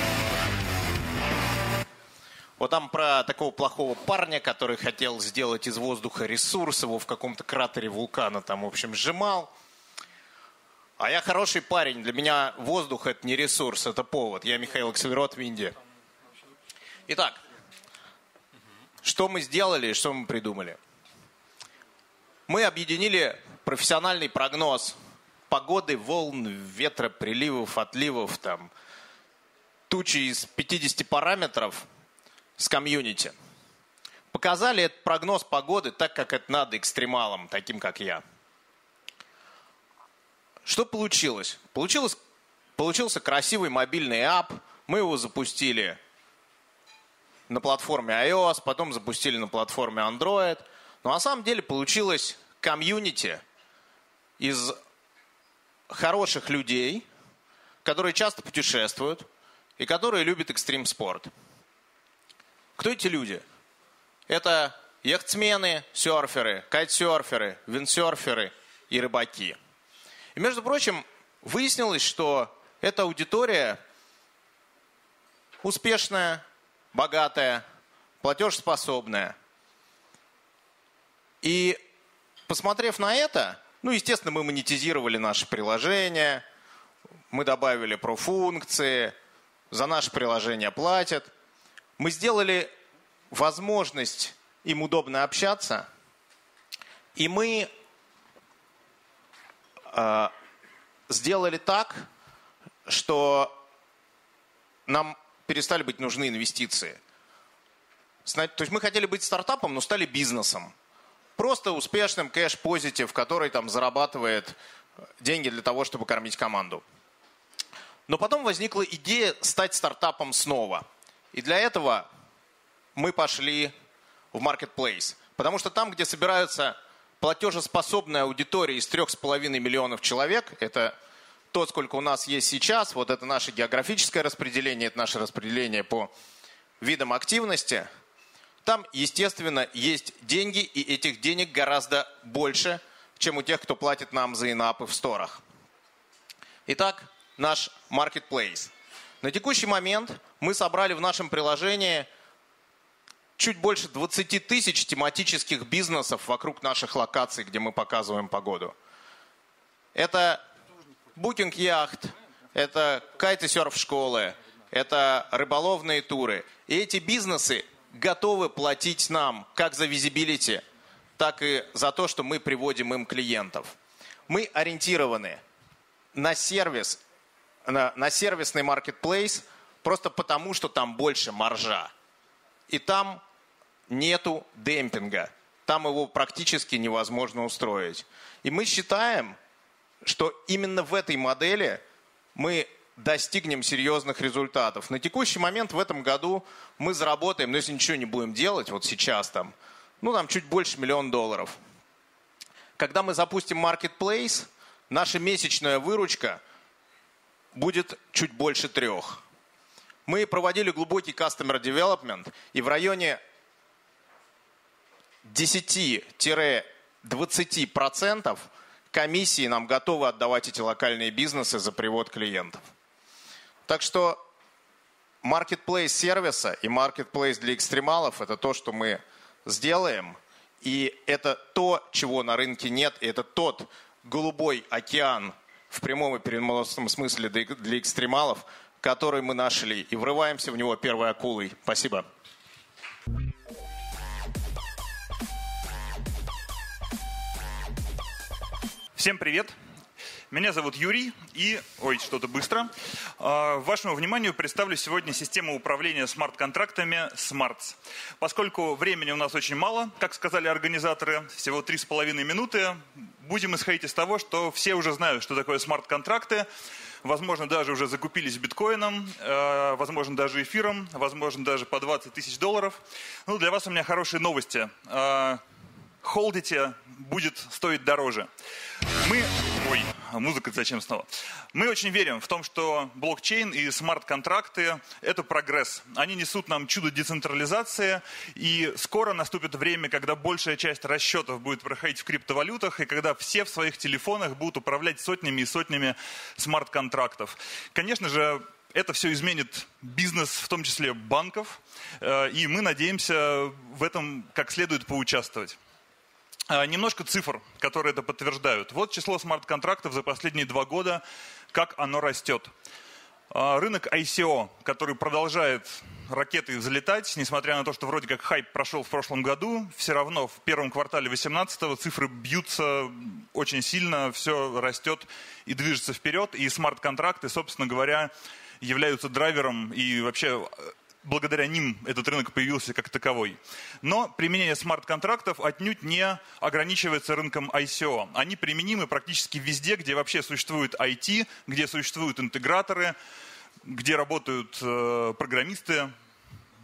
Вот там про такого плохого парня, который хотел сделать из воздуха ресурс, его в каком-то кратере вулкана там, в общем, сжимал. А я хороший парень, для меня воздух — это не ресурс, это повод. Я Михаил Акселерот, Винди. Итак, что мы сделали и что мы придумали? Мы объединили профессиональный прогноз погоды, волн, ветра, приливов, отливов, там, тучи из пятидесяти параметров с комьюнити. Показали этот прогноз погоды так, как это надо экстремалам, таким как я. Что получилось? Получилось, получился красивый мобильный ап. Мы его запустили на платформе iOS, потом запустили на платформе Android. Но на самом деле получилось комьюнити из хороших людей, которые часто путешествуют и которые любят экстрим-спорт. Кто эти люди? Это яхтсмены, серферы, кайтсерферы, виндсерферы и рыбаки. И, между прочим, выяснилось, что эта аудитория успешная, богатая, платежеспособная. И посмотрев на это, ну, естественно, мы монетизировали наше приложение, мы добавили профункции, за наше приложение платят. Мы сделали возможность им удобно общаться, и мы э, сделали так, что нам перестали быть нужны инвестиции. То есть мы хотели быть стартапом, но стали бизнесом. Просто успешным кэш-позитив, который там зарабатывает деньги для того, чтобы кормить команду. Но потом возникла идея стать стартапом снова. И для этого мы пошли в Marketplace. Потому что там, где собираются платежеспособная аудитория из трех с половиной миллионов человек, это то, сколько у нас есть сейчас, вот это наше географическое распределение, это наше распределение по видам активности, там, естественно, есть деньги, и этих денег гораздо больше, чем у тех, кто платит нам за инапы в сторах. Итак, наш Marketplace. На текущий момент мы собрали в нашем приложении чуть больше двадцати тысяч тематических бизнесов вокруг наших локаций, где мы показываем погоду. Это букинг яхт, это кайт и серф школы, это рыболовные туры. И эти бизнесы готовы платить нам как за визибилити, так и за то, что мы приводим им клиентов. Мы ориентированы на сервис, на, на сервисный маркетплейс просто потому, что там больше маржа. И там нету демпинга. Там его практически невозможно устроить. И мы считаем, что именно в этой модели мы достигнем серьезных результатов. На текущий момент в этом году мы заработаем, но если ничего не будем делать, вот сейчас там, ну там чуть больше миллиона долларов. Когда мы запустим Marketplace, наша месячная выручка будет чуть больше трех. Мы проводили глубокий customer development, и в районе десять-двадцать процентов комиссии нам готовы отдавать эти локальные бизнесы за привод клиентов. Так что Marketplace сервиса и Marketplace для экстремалов – это то, что мы сделаем. И это то, чего на рынке нет. И это тот голубой океан в прямом и переносном смысле для экстремалов, который мы нашли. И врываемся в него первой акулой. Спасибо. Всем привет! Меня зовут Юрий и... Ой, что-то быстро. Вашему вниманию представлю сегодня систему управления смарт-контрактами Smarts. Поскольку времени у нас очень мало, как сказали организаторы, всего три с половиной минуты, будем исходить из того, что все уже знают, что такое смарт-контракты. Возможно, даже уже закупились биткоином, возможно, даже эфиром, возможно, даже по двадцать тысяч долларов. Ну, для вас у меня хорошие новости. Холдите, будет стоить дороже. Мы... Ой, музыка зачем снова? Мы очень верим в том, что блокчейн и смарт-контракты – это прогресс. Они несут нам чудо децентрализации, и скоро наступит время, когда большая часть расчетов будет проходить в криптовалютах, и когда все в своих телефонах будут управлять сотнями и сотнями смарт-контрактов. Конечно же, это все изменит бизнес, в том числе банков, и мы надеемся в этом как следует поучаствовать. Немножко цифр, которые это подтверждают. Вот число смарт-контрактов за последние два года, как оно растет. Рынок ай си о, который продолжает ракетой взлетать, несмотря на то, что вроде как хайп прошел в прошлом году, все равно в первом квартале две тысячи восемнадцатого цифры бьются очень сильно, все растет и движется вперед. И смарт-контракты, собственно говоря, являются драйвером и вообще... Благодаря ним этот рынок появился как таковой. Но применение смарт-контрактов отнюдь не ограничивается рынком ай си о. Они применимы практически везде, где вообще существует ай ти, где существуют интеграторы, где работают э, программисты,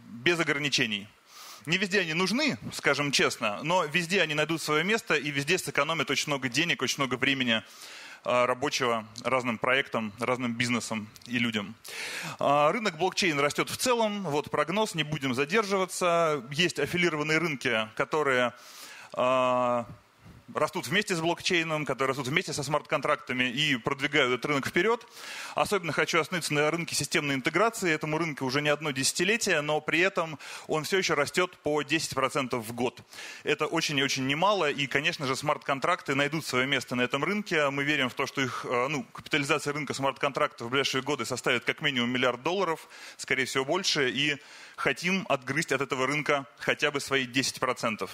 без ограничений. Не везде они нужны, скажем честно, но везде они найдут свое место и везде сэкономят очень много денег, очень много времени рабочего разным проектам, разным бизнесам и людям. Рынок блокчейн растет в целом. Вот прогноз, не будем задерживаться. Есть аффилированные рынки, которые растут вместе с блокчейном, которые растут вместе со смарт-контрактами и продвигают этот рынок вперед. Особенно хочу остановиться на рынке системной интеграции. Этому рынку уже не одно десятилетие, но при этом он все еще растет по десять процентов в год. Это очень и очень немало, и, конечно же, смарт-контракты найдут свое место на этом рынке. Мы верим в то, что их ну, капитализация рынка смарт-контрактов в ближайшие годы составит как минимум миллиард долларов, скорее всего больше, и хотим отгрызть от этого рынка хотя бы свои десять процентов.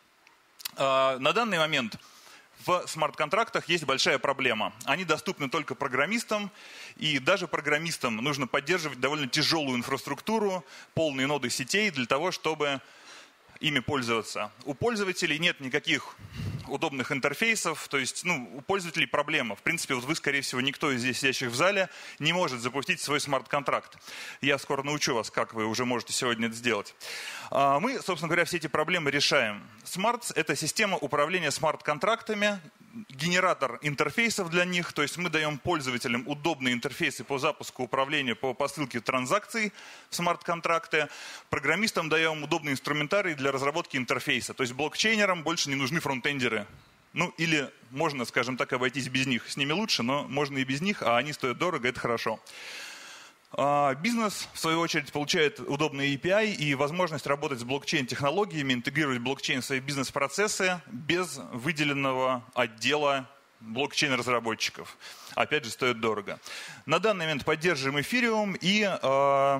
На данный момент в смарт-контрактах есть большая проблема. Они доступны только программистам, и даже программистам нужно поддерживать довольно тяжелую инфраструктуру, полные ноды сетей для того, чтобы ими пользоваться. У пользователей нет никаких удобных интерфейсов, то есть ну, у пользователей проблема. В принципе, вот вы, скорее всего, никто из здесь сидящих в зале не может запустить свой смарт-контракт. Я скоро научу вас, как вы уже можете сегодня это сделать. Мы, собственно говоря, все эти проблемы решаем. Smarts – это система управления смарт-контрактами, генератор интерфейсов для них, то есть мы даем пользователям удобные интерфейсы по запуску управления по посылке транзакций в смарт-контракты. Программистам даем удобный инструментарий для разработки интерфейса, то есть блокчейнерам больше не нужны фронтендеры. Ну или можно, скажем так, обойтись без них. С ними лучше, но можно и без них, а они стоят дорого, это хорошо. Бизнес, в свою очередь, получает удобные эй пи ай и возможность работать с блокчейн-технологиями, интегрировать блокчейн в свои бизнес-процессы без выделенного отдела блокчейн-разработчиков. Опять же, стоит дорого. На данный момент поддерживаем Ethereum и э,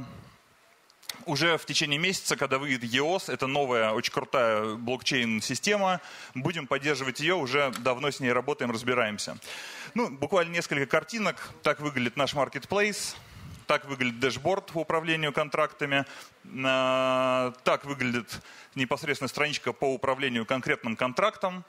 уже в течение месяца, когда выйдет и о эс, это новая, очень крутая блокчейн-система, будем поддерживать ее, уже давно с ней работаем, разбираемся. Ну, буквально несколько картинок. Так выглядит наш marketplace. Так выглядит дэшборд по управлению контрактами. Так выглядит непосредственно страничка по управлению конкретным контрактом.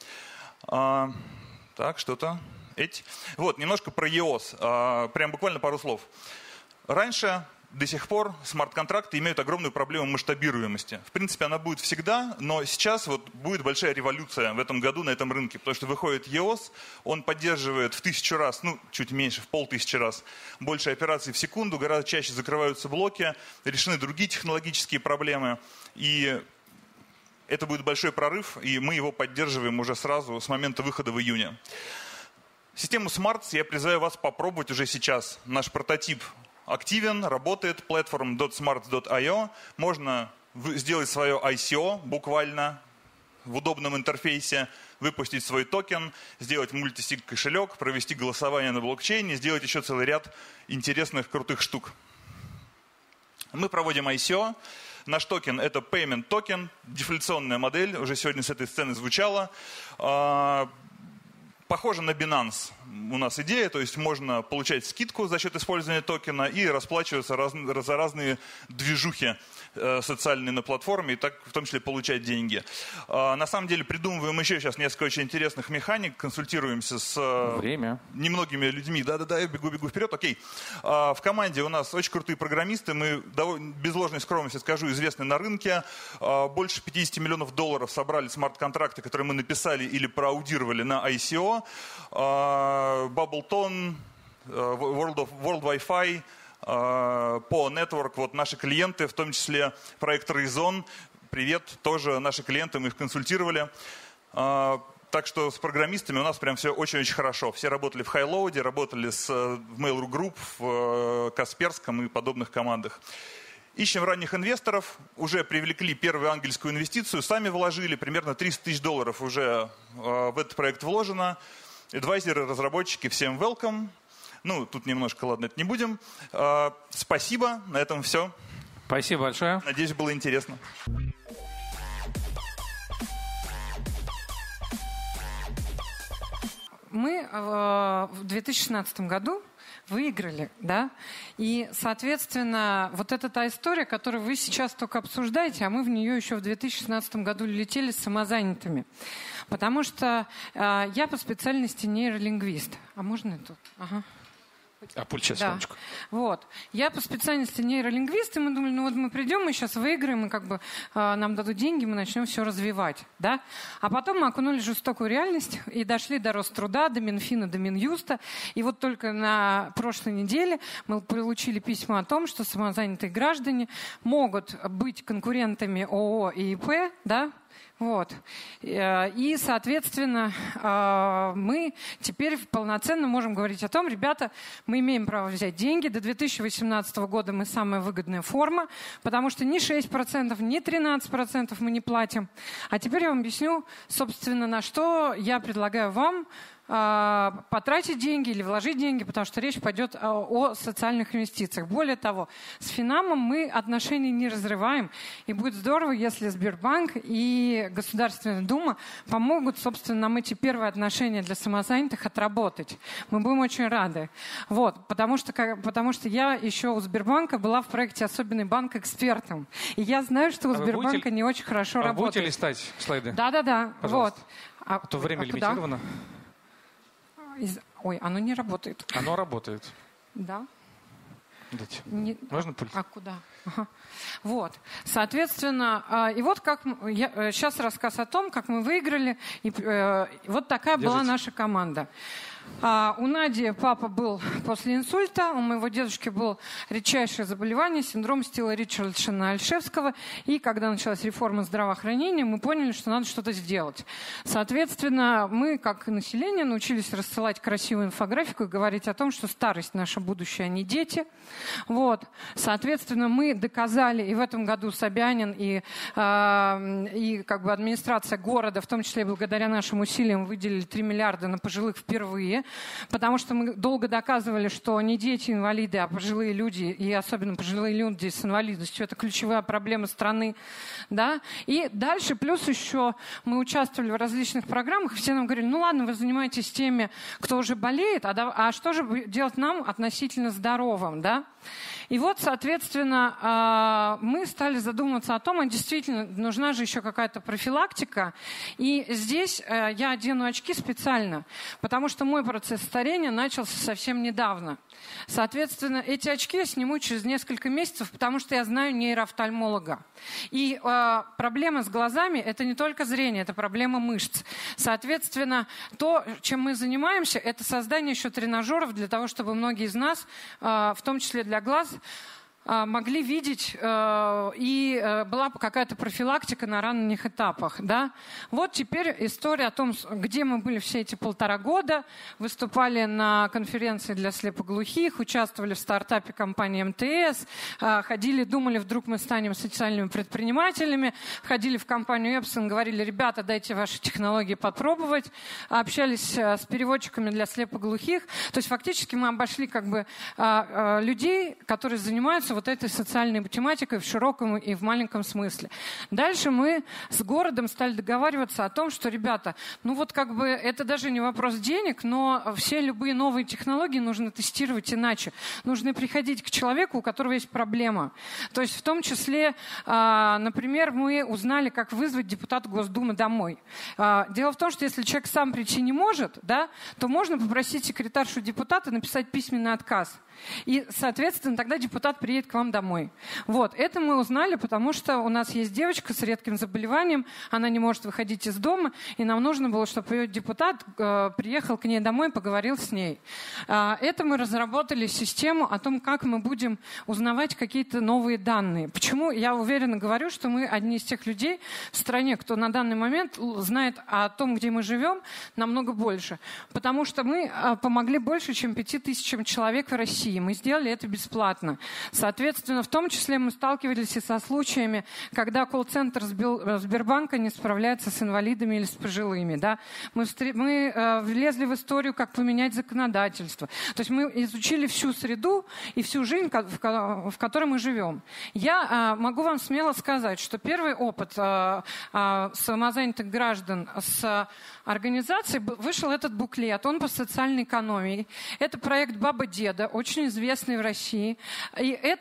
Так, что-то. Эть. Вот, немножко про и о эс. Прям буквально пару слов. Раньше, до сих пор, смарт-контракты имеют огромную проблему масштабируемости. В принципе, она будет всегда, но сейчас вот будет большая революция в этом году на этом рынке, потому что выходит и о эс, он поддерживает в тысячу раз, ну, чуть меньше, в полтысячи раз больше операций в секунду, гораздо чаще закрываются блоки, решены другие технологические проблемы, и это будет большой прорыв, и мы его поддерживаем уже сразу с момента выхода в июне. Систему Smarts я призываю вас попробовать уже сейчас. Наш прототип активен, работает, platform точка smarts точка ай о. Можно сделать свое ай си о буквально в удобном интерфейсе, выпустить свой токен, сделать мультисиг кошелек, провести голосование на блокчейне, сделать еще целый ряд интересных, крутых штук. Мы проводим ай си о. Наш токен – это payment токен, дефляционная модель, уже сегодня с этой сцены звучала. Похоже на Binance у нас идея, то есть можно получать скидку за счет использования токена и расплачиваться раз, за разные движухи э, социальные на платформе, и так в том числе получать деньги. Э, на самом деле придумываем еще сейчас несколько очень интересных механик, консультируемся с э, Время. немногими людьми. Да-да-да, я бегу-бегу вперед, окей. Э, в команде у нас очень крутые программисты, мы, довольно, без ложной скромности скажу, известны на рынке. Э, больше пятьдесят миллионов долларов собрали смарт-контракты, которые мы написали или проаудировали на ай си о. Bubbleton, World, of, World Wi-Fi, по Network, вот наши клиенты, в том числе проект Reason, привет, тоже наши клиенты, мы их консультировали. Так что с программистами у нас прям все очень-очень хорошо. Все работали в Highload, работали с, в Mail.ru Group, в Касперском и подобных командах. Ищем ранних инвесторов, уже привлекли первую ангельскую инвестицию, сами вложили, примерно триста тысяч долларов уже в этот проект вложено. Адвайзеры, разработчики, всем welcome. Ну, тут немножко, ладно, это не будем. Uh, спасибо, на этом все. Спасибо большое. Надеюсь, было интересно. Мы э, в две тысячи шестнадцатом году выиграли, да, и, соответственно, вот эта та история, которую вы сейчас только обсуждаете, а мы в нее еще в две тысячи шестнадцатом году летели с самозанятыми. Потому что э, я по специальности нейролингвист. А можно тут? Ага. А пульт сейчас, Да. секундочку. Вот. Я по специальности нейролингвист, и мы думали, ну вот мы придем, мы сейчас выиграем, и как бы э, нам дадут деньги, мы начнем все развивать. Да? А потом мы окунули в жестокую реальность и дошли до Роструда, до Минфина, до Минюста. И вот только на прошлой неделе мы получили письма о том, что самозанятые граждане могут быть конкурентами ООО и ИП, да? Вот. И, соответственно, мы теперь полноценно можем говорить о том, ребята, мы имеем право взять деньги. До две тысячи восемнадцатого года мы самая выгодная форма, потому что ни шесть процентов, ни тринадцать процентов мы не платим. А теперь я вам объясню, собственно, на что я предлагаю вам потратить деньги или вложить деньги, потому что речь пойдет о социальных инвестициях. Более того, с Финамом мы отношения не разрываем, и будет здорово, если Сбербанк и Государственная Дума помогут, собственно, нам эти первые отношения для самозанятых отработать. Мы будем очень рады. Вот, потому что, потому что я еще у Сбербанка была в проекте «Особенный банк» экспертом. И я знаю, что у А вы Сбербанка будете- не очень хорошо А работает. будете листать слайды? Да-да-да. Пожалуйста. Вот. А, А то время а куда? лимитировано. Из- Ой, оно не работает. Оно работает. Да. Дайте. Не- Можно пульт? А куда? Ага. Вот. Соответственно, а, и вот как м- я, э, сейчас рассказ о том, как мы выиграли. И, э, вот такая была Держите. наша команда. А, у Нади папа был после инсульта, у моего дедушки было редчайшее заболевание, синдром Стила Ричардсона-Альшевского. И когда началась реформа здравоохранения, мы поняли, что надо что-то сделать. Соответственно, мы, как население, научились рассылать красивую инфографику и говорить о том, что старость — наше будущее, а не дети. Вот. Соответственно, мы доказали, и в этом году Собянин и, э, и как бы администрация города, в том числе благодаря нашим усилиям, выделили три миллиарда на пожилых впервые. Потому что мы долго доказывали, что не дети инвалиды, а пожилые люди, и особенно пожилые люди с инвалидностью, это ключевая проблема страны. Да? И дальше, плюс еще мы участвовали в различных программах, и все нам говорили, ну ладно, вы занимаетесь теми, кто уже болеет, а, да, а что же делать нам относительно здоровым? Да? И вот, соответственно, мы стали задумываться о том, а действительно нужна же еще какая-то профилактика. И здесь я одену очки специально, потому что мой процесс старения начался совсем недавно. Соответственно, эти очки я сниму через несколько месяцев, потому что я знаю нейроофтальмолога. И э, проблема с глазами – это не только зрение, это проблема мышц. Соответственно, то, чем мы занимаемся, это создание еще тренажеров для того, чтобы многие из нас, э, в том числе для глаз, могли видеть, и была какая-то профилактика на ранних этапах. Да? Вот теперь история о том, где мы были все эти полтора года, выступали на конференции для слепоглухих, участвовали в стартапе компании эм тэ эс, ходили, думали, вдруг мы станем социальными предпринимателями, ходили в компанию Epson, говорили, ребята, дайте ваши технологии попробовать, общались с переводчиками для слепоглухих. То есть фактически мы обошли как бы людей, которые занимаются вот этой социальной тематикой в широком и в маленьком смысле. Дальше мы с городом стали договариваться о том, что, ребята, ну вот как бы это даже не вопрос денег, но все любые новые технологии нужно тестировать иначе. Нужно приходить к человеку, у которого есть проблема. То есть в том числе, например, мы узнали, как вызвать депутата Госдумы домой. Дело в том, что если человек сам прийти не может, да, то можно попросить секретаршу депутата написать письменный отказ. И, соответственно, тогда депутат приедет к вам домой. Вот. Это мы узнали, потому что у нас есть девочка с редким заболеванием, она не может выходить из дома, и нам нужно было, чтобы ее депутат э, приехал к ней домой и поговорил с ней. Э, это мы разработали систему о том, как мы будем узнавать какие-то новые данные. Почему я уверенно говорю, что мы одни из тех людей в стране, кто на данный момент знает о том, где мы живем, намного больше. Потому что мы э, помогли больше, чем пяти тысячам человек в России. Мы сделали это бесплатно. Соответственно, в том числе мы сталкивались и со случаями, когда колл-центр Сбербанка не справляется с инвалидами или с пожилыми. Да? Мы, встр... мы э, влезли в историю, как поменять законодательство. То есть мы изучили всю среду и всю жизнь, в, в которой мы живем. Я э, могу вам смело сказать, что первый опыт э, э, самозанятых граждан с организацией вышел этот буклет. Он по социальной экономии. Это проект «Баба-деда», очень известный в России. И это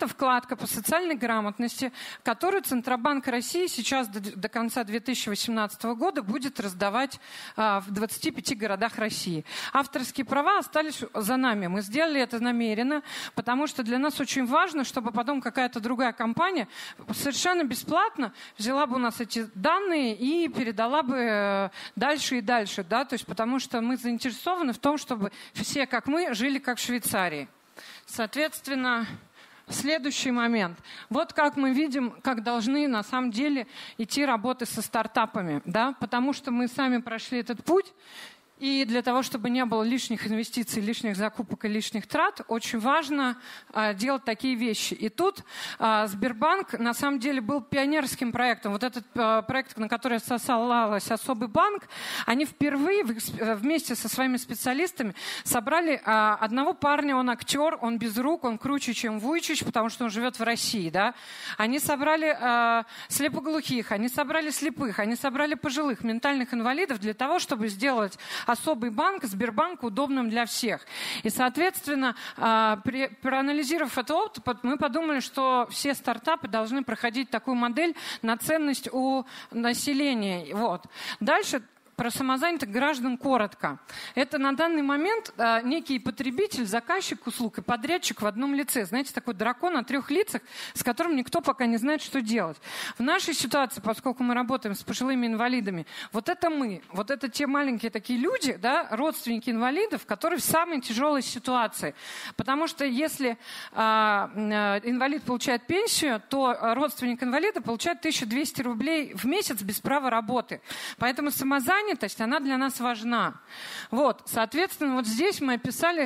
это вкладка по социальной грамотности, которую Центробанк России сейчас до, до конца две тысячи восемнадцатого года будет раздавать а, в двадцати пяти городах России. Авторские права остались за нами. Мы сделали это намеренно, потому что для нас очень важно, чтобы потом какая-то другая компания совершенно бесплатно взяла бы у нас эти данные и передала бы дальше и дальше. Да? То есть, потому что мы заинтересованы в том, чтобы все, как мы, жили как в Швейцарии. Соответственно, следующий момент. Вот как мы видим, как должны на самом деле идти работы со стартапами. Да? Потому что мы сами прошли этот путь. И для того, чтобы не было лишних инвестиций, лишних закупок и лишних трат, очень важно а, делать такие вещи. И тут а, Сбербанк на самом деле был пионерским проектом. Вот этот а, проект, на который ссылалась особый банк, они впервые в, вместе со своими специалистами собрали а, одного парня, он актер, он без рук, он круче, чем Вуйчич, потому что он живет в России. Да? Они собрали а, слепоглухих, они собрали слепых, они собрали пожилых, ментальных инвалидов для того, чтобы сделать особый банк, Сбербанк, удобным для всех. И, соответственно, при, проанализировав этот опыт, мы подумали, что все стартапы должны проходить такую модель на ценность у населения. Вот. Дальше про самозанятых граждан коротко. Это на данный момент а, некий потребитель, заказчик услуг и подрядчик в одном лице. Знаете, такой дракон о трех лицах, с которым никто пока не знает, что делать. В нашей ситуации, поскольку мы работаем с пожилыми инвалидами, вот это мы, вот это те маленькие такие люди, да, родственники инвалидов, которые в самой тяжелой ситуации. Потому что если а, а, инвалид получает пенсию, то родственник инвалида получает тысячу двести рублей в месяц без права работы. Поэтому самозанятость, она для нас важна. Вот, соответственно, вот здесь мы описали,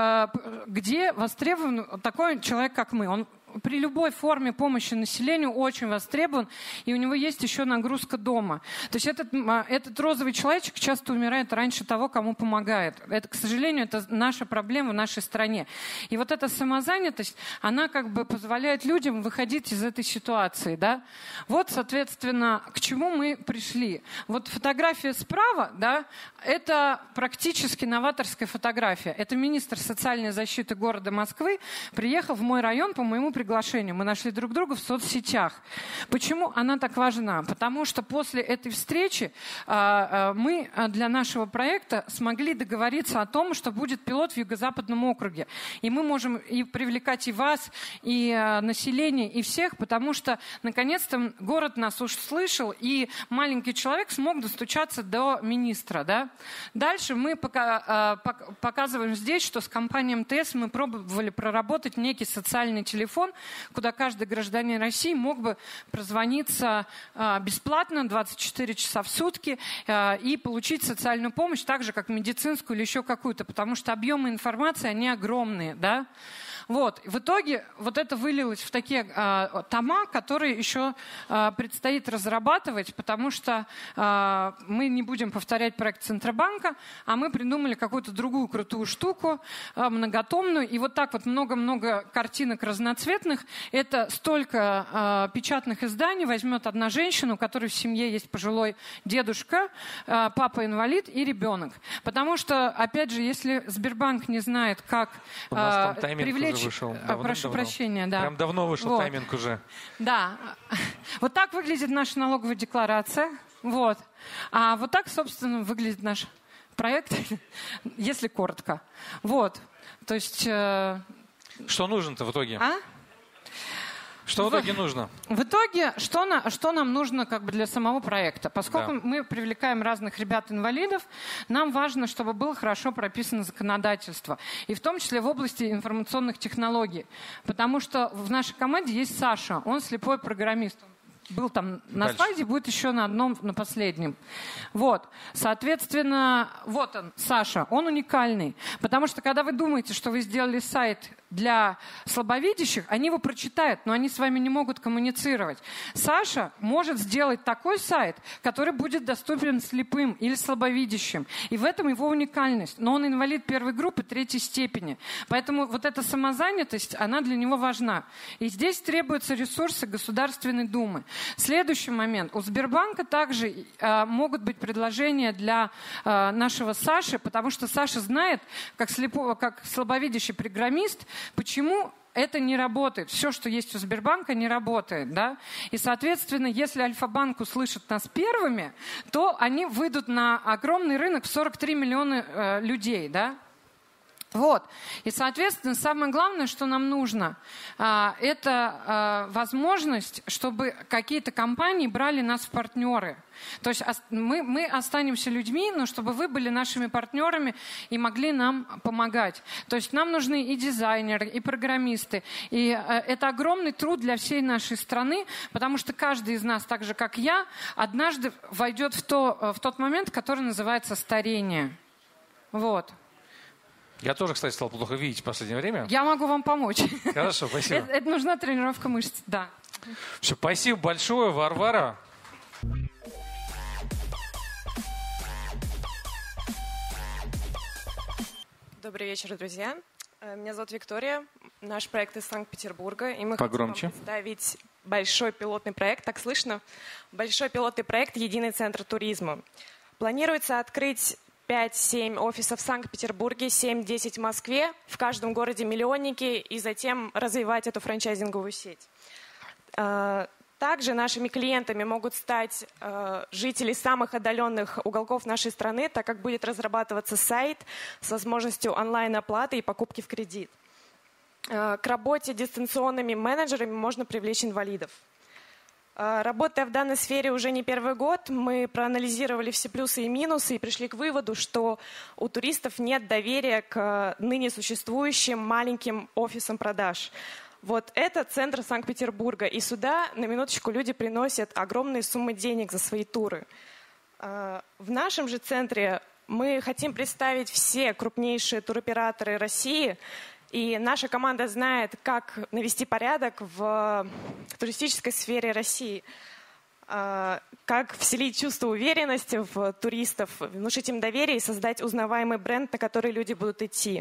где востребован такой человек, как мы. Он при любой форме помощи населению очень востребован, и у него есть еще нагрузка дома. То есть этот, этот розовый человечек часто умирает раньше того, кому помогает. Это, к сожалению, это наша проблема в нашей стране. И вот эта самозанятость, она как бы позволяет людям выходить из этой ситуации. Да? Вот, соответственно, к чему мы пришли. Вот фотография справа, да, это практически новаторская фотография. Это министр социальной защиты города Москвы приехал в мой район по моему приглашению. Мы нашли друг друга в соцсетях. Почему она так важна? Потому что после этой встречи а, а, мы для нашего проекта смогли договориться о том, что будет пилот в Юго-Западном округе. И мы можем и привлекать и вас, и а, население, и всех, потому что наконец-то город нас услышал, и маленький человек смог достучаться до министра. Да? Дальше мы пока, а, показываем здесь, что с компанией эм тэ эс мы пробовали проработать некий социальный телефон, куда каждый гражданин России мог бы прозвониться э, бесплатно двадцать четыре часа в сутки э, и получить социальную помощь, так же, как медицинскую или еще какую-то, потому что объемы информации, они огромные, да. Вот. В итоге вот это вылилось в такие э, тома, которые еще э, предстоит разрабатывать, потому что э, мы не будем повторять проект Центробанка, а мы придумали какую-то другую крутую штуку, э, многотомную. И вот так вот много-много картинок разноцветных. Это столько э, печатных изданий возьмет одна женщина, у которой в семье есть пожилой дедушка, э, папа-инвалид и ребенок. Потому что, опять же, если Сбербанк не знает, как э, привлечь... Вышел. Давно, Прошу давно. прощения, да. Прям давно вышел вот. Тайминг уже. Да. Вот так выглядит наша налоговая декларация. Вот. А вот так, собственно, выглядит наш проект, если коротко. Вот. То есть... Э... Что нужно-то в итоге? А? Что в итоге нужно? В итоге, что, на, что нам нужно как бы для самого проекта? Поскольку да. мы привлекаем разных ребят-инвалидов, нам важно, чтобы было хорошо прописано законодательство. И в том числе в области информационных технологий. Потому что в нашей команде есть Саша, он слепой программист. Был там на Дальше. слайде, будет еще на одном, на последнем. Вот. Соответственно, вот он, Саша, он уникальный. Потому что, когда вы думаете, что вы сделали сайт для слабовидящих, они его прочитают, но они с вами не могут коммуницировать. Саша может сделать такой сайт, который будет доступен слепым или слабовидящим. И в этом его уникальность. Но он инвалид первой группы, третьей степени. Поэтому вот эта самозанятость, она для него важна. И здесь требуются ресурсы Государственной Думы. Следующий момент. У Сбербанка также э, могут быть предложения для э, нашего Саши, потому что Саша знает, как, слепого, как слабовидящий программист, почему это не работает. Все, что есть у Сбербанка, не работает. Да? И, соответственно, если Альфа-банк услышит нас первыми, то они выйдут на огромный рынок в сорок три миллиона э, людей. Да? Вот. И, соответственно, самое главное, что нам нужно, это возможность, чтобы какие-то компании брали нас в партнеры. То есть мы, мы останемся людьми, но чтобы вы были нашими партнерами и могли нам помогать. То есть нам нужны и дизайнеры, и программисты. И это огромный труд для всей нашей страны, потому что каждый из нас, так же как я, однажды войдет в, то, в тот момент, который называется старение. Вот. Я тоже, кстати, стал плохо видеть в последнее время. Я могу вам помочь. Хорошо, спасибо. Это, это нужна тренировка мышц, да. Все, спасибо большое, Варвара. Добрый вечер, друзья. Меня зовут Виктория. Наш проект из Санкт-Петербурга. И мы Погромче. хотим вам представить большой пилотный проект. Так слышно? Большой пилотный проект «Единый центр туризма». Планируется открыть пять-семь офисов в Санкт-Петербурге, семь-десять в Москве, в каждом городе миллионники, и затем развивать эту франчайзинговую сеть. Также нашими клиентами могут стать жители самых отдаленных уголков нашей страны, так как будет разрабатываться сайт с возможностью онлайн-оплаты и покупки в кредит. К работе дистанционными менеджерами можно привлечь инвалидов. Работая в данной сфере уже не первый год, мы проанализировали все плюсы и минусы и пришли к выводу, что у туристов нет доверия к ныне существующим маленьким офисам продаж. Вот это центр Санкт-Петербурга, и сюда на минуточку люди приносят огромные суммы денег за свои туры. В нашем же центре мы хотим представить все крупнейшие туроператоры России. И наша команда знает, как навести порядок в туристической сфере России, как вселить чувство уверенности в туристов, внушить им доверие и создать узнаваемый бренд, на который люди будут идти.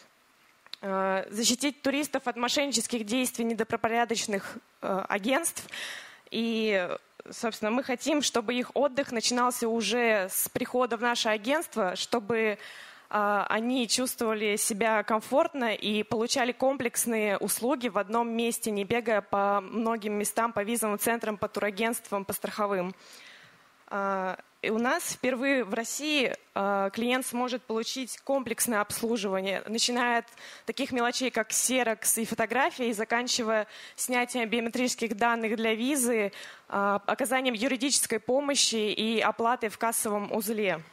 Защитить туристов от мошеннических действий недобропорядочных агентств. И, собственно, мы хотим, чтобы их отдых начинался уже с прихода в наше агентство, чтобы они чувствовали себя комфортно и получали комплексные услуги в одном месте, не бегая по многим местам, по визовым центрам, по турагентствам, по страховым. И у нас впервые в России клиент сможет получить комплексное обслуживание, начиная от таких мелочей, как ксерокс и фотографии, и заканчивая снятием биометрических данных для визы, оказанием юридической помощи и оплатой в кассовом узле.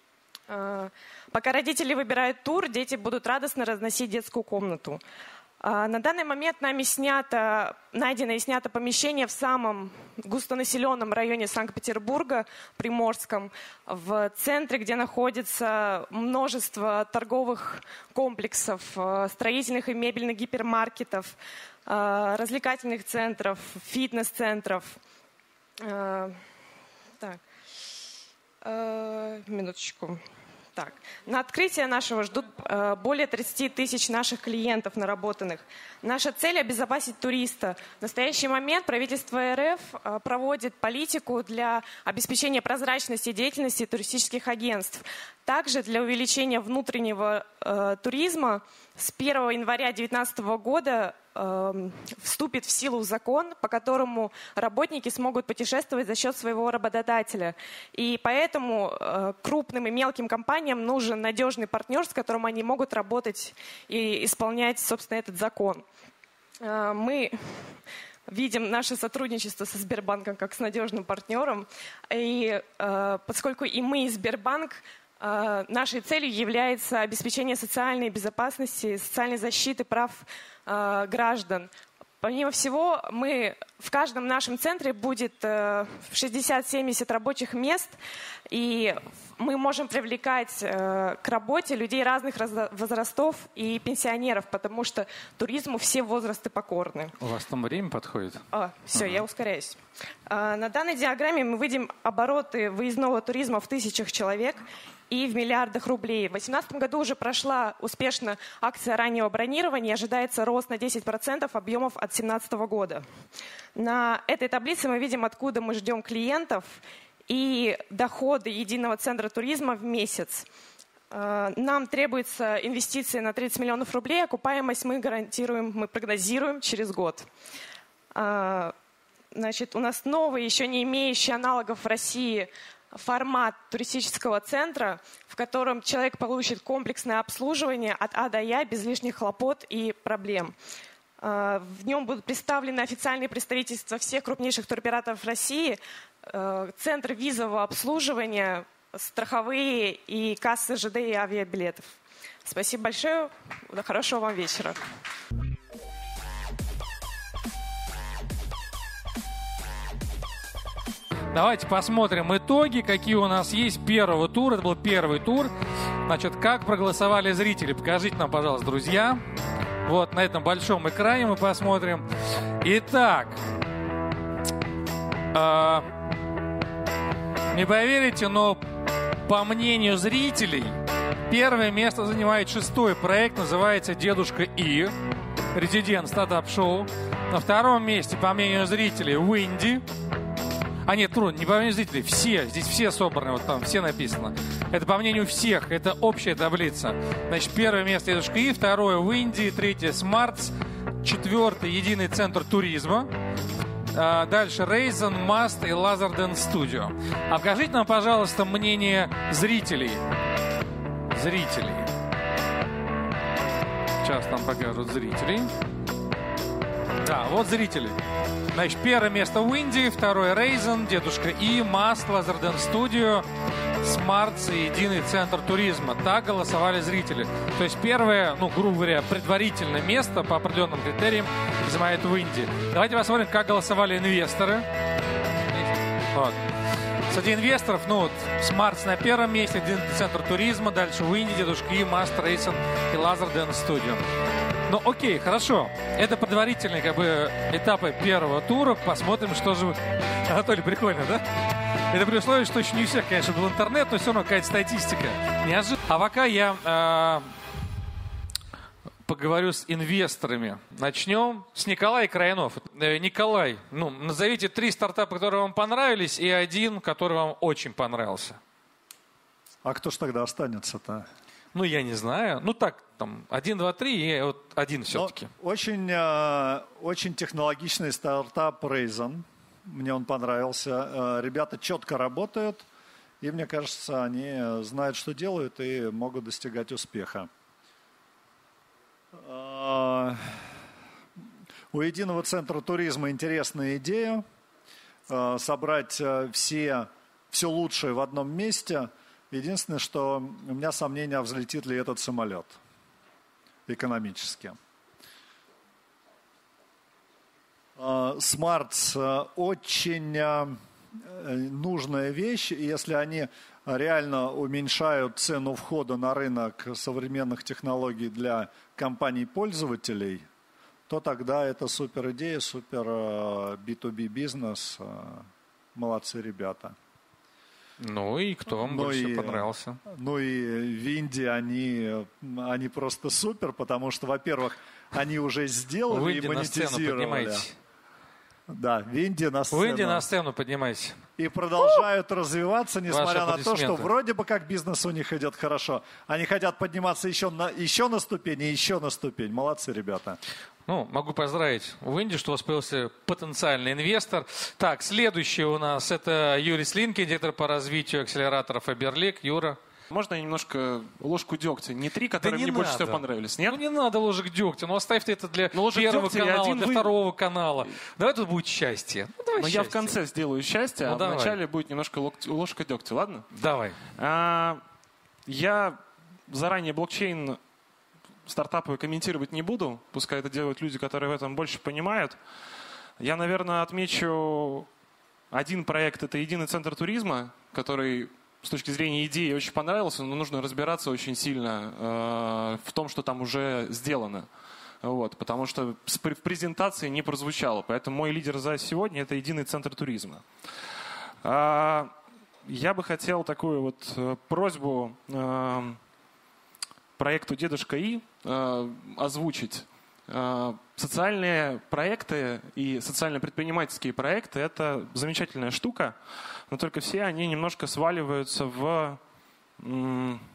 Пока родители выбирают тур, дети будут радостно разносить детскую комнату. На данный момент нами снято, найдено и снято помещение в самом густонаселенном районе Санкт-Петербурга, Приморском, в центре, где находится множество торговых комплексов, строительных и мебельных гипермаркетов, развлекательных центров, фитнес-центров. Так, минуточку. Так. На открытие нашего ждут э, более тридцати тысяч наших клиентов наработанных. Наша цель – обезопасить туриста. В настоящий момент правительство РФ э, проводит политику для обеспечения прозрачности деятельности туристических агентств. Также для увеличения внутреннего э, туризма с первого января две тысячи девятнадцатого года э, вступит в силу закон, по которому работники смогут путешествовать за счет своего работодателя. И поэтому э, крупным и мелким компаниям нужен надежный партнер, с которым они могут работать и исполнять, собственно, этот закон. Э, мы видим наше сотрудничество со Сбербанком как с надежным партнером. И э, поскольку и мы, и Сбербанк, нашей целью является обеспечение социальной безопасности, социальной защиты прав э, граждан. Помимо всего, мы в каждом нашем центре будет э, шестьдесят-семьдесят рабочих мест, и мы можем привлекать э, к работе людей разных возрастов и пенсионеров, потому что туризму все возрасты покорны. У вас там время подходит? А, все, ага. Я ускоряюсь. А, на данной диаграмме мы видим обороты выездного туризма в тысячах человек и в миллиардах рублей. В две тысячи восемнадцатом году уже прошла успешно акция раннего бронирования. Ожидается рост на десять процентов объемов от две тысячи семнадцатого года. На этой таблице мы видим, откуда мы ждем клиентов и доходы единого центра туризма в месяц. Нам требуется инвестиции на тридцать миллионов рублей, окупаемость мы гарантируем, мы прогнозируем через год. Значит, у нас новый, еще не имеющий аналогов в России, формат туристического центра, в котором человек получит комплексное обслуживание от А до Я без лишних хлопот и проблем. В нем будут представлены официальные представительства всех крупнейших туроператоров России, центр визового обслуживания, страховые и кассы ЖД и авиабилетов. Спасибо большое. Хорошего вам вечера. Давайте посмотрим итоги, какие у нас есть первого тура. Это был первый тур. Значит, как проголосовали зрители? Покажите нам, пожалуйста, друзья. Вот на этом большом экране мы посмотрим. Итак, э, не поверите, но по мнению зрителей, первое место занимает шестой проект, называется «Дедушка И», резидент стартап-шоу. На втором месте, по мнению зрителей, «Уинди». А нет, трудно, не по мнению зрителей, все, здесь все собраны, вот там все написано. Это по мнению всех, это общая таблица. Значит, первое место «Дедушка И», второе «Уинди», третье «Смартс», четвертый «Единый центр туризма». Дальше Рейзен, Маст и Лазарден Студио. А покажите нам, пожалуйста, мнение зрителей. Зрителей. Сейчас нам покажут зрителей. Да, вот зрители. Значит, первое место Уинди, второе Рейзен, Дедушка И, Маст, Лазарден Студио, Смартс и Единый центр туризма. Так голосовали зрители. То есть первое, ну, грубо говоря, предварительное место по определенным критериям занимает Уинди. Давайте посмотрим, как голосовали инвесторы. Вот. Среди инвесторов, ну вот, Смартс на первом месте, Единый центр туризма, дальше Уинди, Дедушка И, Маст, Рейзен и Лазарден Студио. Ну, окей, хорошо. Это предварительные, как бы, этапы первого тура. Посмотрим, что же... Анатолий, прикольно, да? Это при условии, что еще не у всех, конечно, был интернет, но все равно какая-то статистика. Неожиданно. А пока я э, поговорю с инвесторами. Начнем с Николая Краянов. Э, Николай, ну, назовите три стартапа, которые вам понравились, и один, который вам очень понравился. А кто ж тогда останется-то? Ну, я не знаю. Ну, так, там, один, два, три, и вот один все-таки. Но очень, э, очень технологичный стартап Raisin. Мне он понравился. Э, ребята четко работают, и, мне кажется, они знают, что делают, и могут достигать успеха. Э, у Единого центра туризма интересная идея. Э, собрать все, все лучшее в одном месте. Единственное, что у меня сомнения, взлетит ли этот самолет экономически. Смартс очень нужная вещь, и если они реально уменьшают цену входа на рынок современных технологий для компаний-пользователей, то тогда это супер идея, супер би ту би бизнес. Молодцы ребята. Ну и кто вам ну больше и, понравился? Ну и Винди, они, они просто супер, потому что, во-первых, они уже сделали и монетизировали. Да, Винди на сцену. Винди на сцену поднимайся. И продолжают развиваться, несмотря на то, что вроде бы как бизнес у них идет хорошо. Они хотят подниматься еще на, еще на ступень и еще на ступень. Молодцы, ребята. Ну, могу поздравить Винди, что у вас появился потенциальный инвестор. Так, следующий у нас это Юрий Слинкин, директор по развитию акселератора Фаберлик. Юра. Можно я немножко ложку дегтя? Не три, которые да не мне надо. больше всего понравились. Нет? Ну не надо ложек дегтя. Ну оставь ты это для ну, первого канала, один для вы... второго канала. Давай тут будет счастье. Ну, давай Но счастье. Я в конце сделаю счастье, ну, а давай. вначале будет немножко ложка дегтя, ладно? Давай. А, я заранее блокчейн стартапы комментировать не буду. Пускай это делают люди, которые в этом больше понимают. Я, наверное, отмечу один проект. Это Единый центр туризма, который... с точки зрения идеи очень понравился, но нужно разбираться очень сильно э, в том, что там уже сделано. Вот, потому что в презентации не прозвучало. Поэтому мой лидер за сегодня – это Единый центр туризма. А, я бы хотел такую вот просьбу э, проекту «Дедушка И» э, озвучить. Э, социальные проекты и социально-предпринимательские проекты – это замечательная штука. Но только все они немножко сваливаются в, в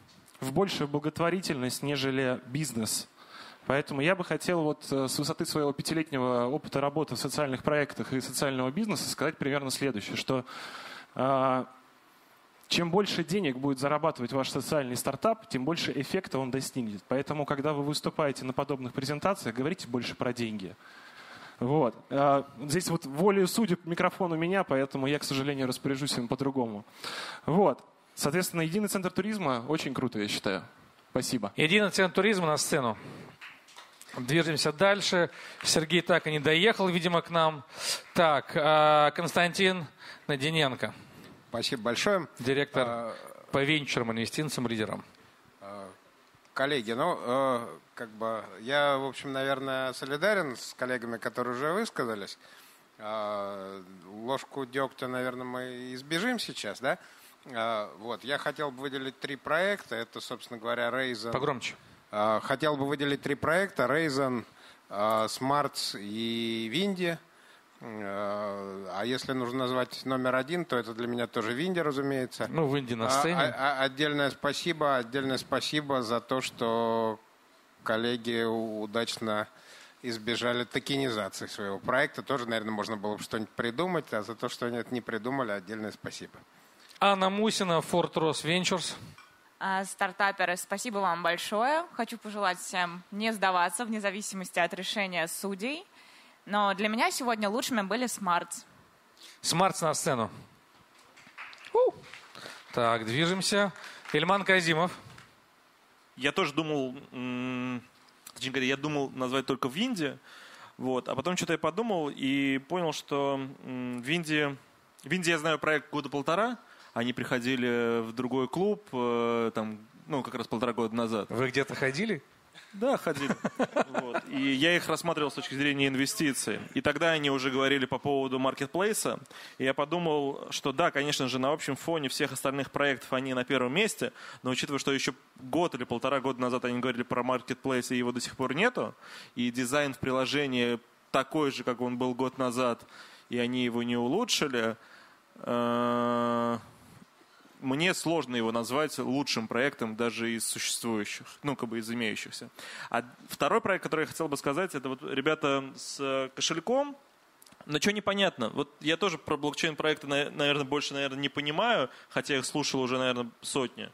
в большую благотворительность, нежели бизнес. Поэтому я бы хотел вот с высоты своего пятилетнего опыта работы в социальных проектах и социального бизнеса сказать примерно следующее, что э, чем больше денег будет зарабатывать ваш социальный стартап, тем больше эффекта он достигнет. Поэтому, когда вы выступаете на подобных презентациях, говорите больше про деньги. Вот. Э, здесь вот волею судеб микрофон у меня, поэтому я, к сожалению, распоряжусь им по-другому. Вот. Соответственно, единый центр туризма очень круто, я считаю. Спасибо. Единый центр туризма на сцену. Движемся дальше. Сергей так и не доехал, видимо, к нам. Так, Константин Надиненко. Спасибо большое. Директор а, по венчурам, инвестициям, лидерам. Коллеги, ну, как бы я, в общем, наверное, солидарен с коллегами, которые уже высказались. Ложку дегтя, наверное, мы избежим сейчас, да? Вот, я хотел бы выделить три проекта. Это, собственно говоря, Raisin. Погромче. Хотел бы выделить три проекта: Raisin, Smarts и Винди. А если нужно назвать номер один, то это для меня тоже Винди, разумеется. Ну, Винди на сцене. А, а, отдельное спасибо, отдельное спасибо за то, что коллеги удачно избежали токенизации своего проекта. Тоже, наверное, можно было бы что-нибудь придумать, а за то, что они это не придумали, отдельное спасибо. Анна Мусина, Fort Ross Ventures. Стартаперы, спасибо вам большое. Хочу пожелать всем не сдаваться вне зависимости от решения судей. Но для меня сегодня лучшими были Smarts. Smarts на сцену. У! Так, движемся. Ильман Казимов. Я тоже думал, точнее говоря, я думал назвать только Винди. Вот, а потом что-то я подумал и понял, что Винди... Винди я знаю проект года полтора. Они приходили в другой клуб, э, там, ну, как раз полтора года назад. Вы где-то ходили? Да, ходили. Вот. И я их рассматривал с точки зрения инвестиций. И тогда они уже говорили по поводу маркетплейса. И я подумал, что да, конечно же, на общем фоне всех остальных проектов они на первом месте. Но учитывая, что еще год или полтора года назад они говорили про маркетплейс, и его до сих пор нету, и дизайн в приложении такой же, как он был год назад, и они его не улучшили, э- мне сложно его назвать лучшим проектом даже из существующих, ну, как бы из имеющихся. А второй проект, который я хотел бы сказать, это вот ребята с кошельком. Но что непонятно? Вот я тоже про блокчейн-проекты, наверное, больше, наверное, не понимаю, хотя их слушал уже, наверное, сотни.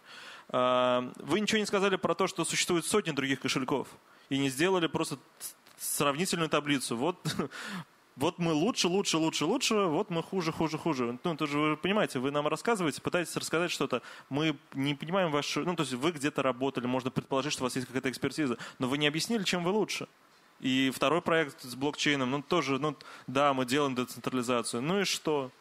Вы ничего не сказали про то, что существует сотни других кошельков, и не сделали просто сравнительную таблицу. Вот... Вот мы лучше, лучше, лучше, лучше, вот мы хуже, хуже, хуже. Ну, тоже вы понимаете, вы нам рассказываете, пытаетесь рассказать что-то, мы не понимаем вашу... Ну, то есть вы где-то работали, можно предположить, что у вас есть какая-то экспертиза, но вы не объяснили, чем вы лучше. И второй проект с блокчейном, ну, тоже, ну, да, мы делаем децентрализацию. Ну и что?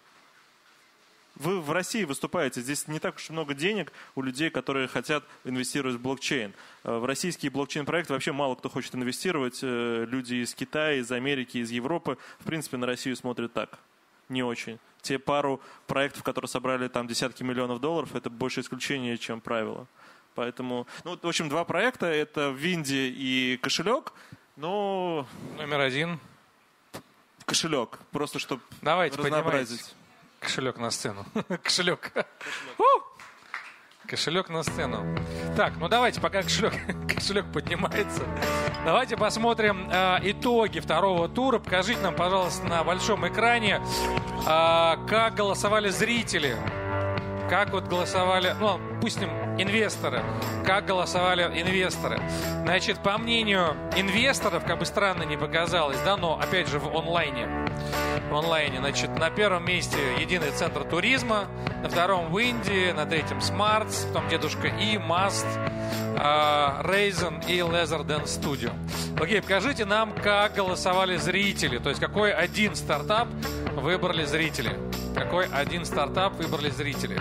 Вы в России выступаете, здесь не так уж много денег у людей, которые хотят инвестировать в блокчейн. В российские блокчейн-проекты вообще мало кто хочет инвестировать. Люди из Китая, из Америки, из Европы, в принципе, на Россию смотрят так. Не очень. Те пару проектов, которые собрали там десятки миллионов долларов, это больше исключение, чем правило. Поэтому, ну, в общем, два проекта, это Винди и кошелек. Но... Номер один. Кошелек, просто чтобы Давайте, разнообразить. Поднимайте. Кошелек на сцену. Кошелек. Кошелек на сцену. Так, ну давайте, пока кошелек, кошелек поднимается, давайте посмотрим э, итоги второго тура. Покажите нам, пожалуйста, на большом экране, э, как голосовали зрители. Как вот голосовали, ну, пустим, инвесторы. Как голосовали инвесторы. Значит, по мнению инвесторов, как бы странно не показалось, да, но, опять же, в онлайне. В онлайне, значит, на первом месте единый центр туризма, на втором Винди, на третьем Smarts, потом Дедушка И, Mast, uh, Raisin и Leather Dance Studio. Окей, покажите нам, как голосовали зрители. То есть, какой один стартап выбрали зрители. Какой один стартап выбрали зрители.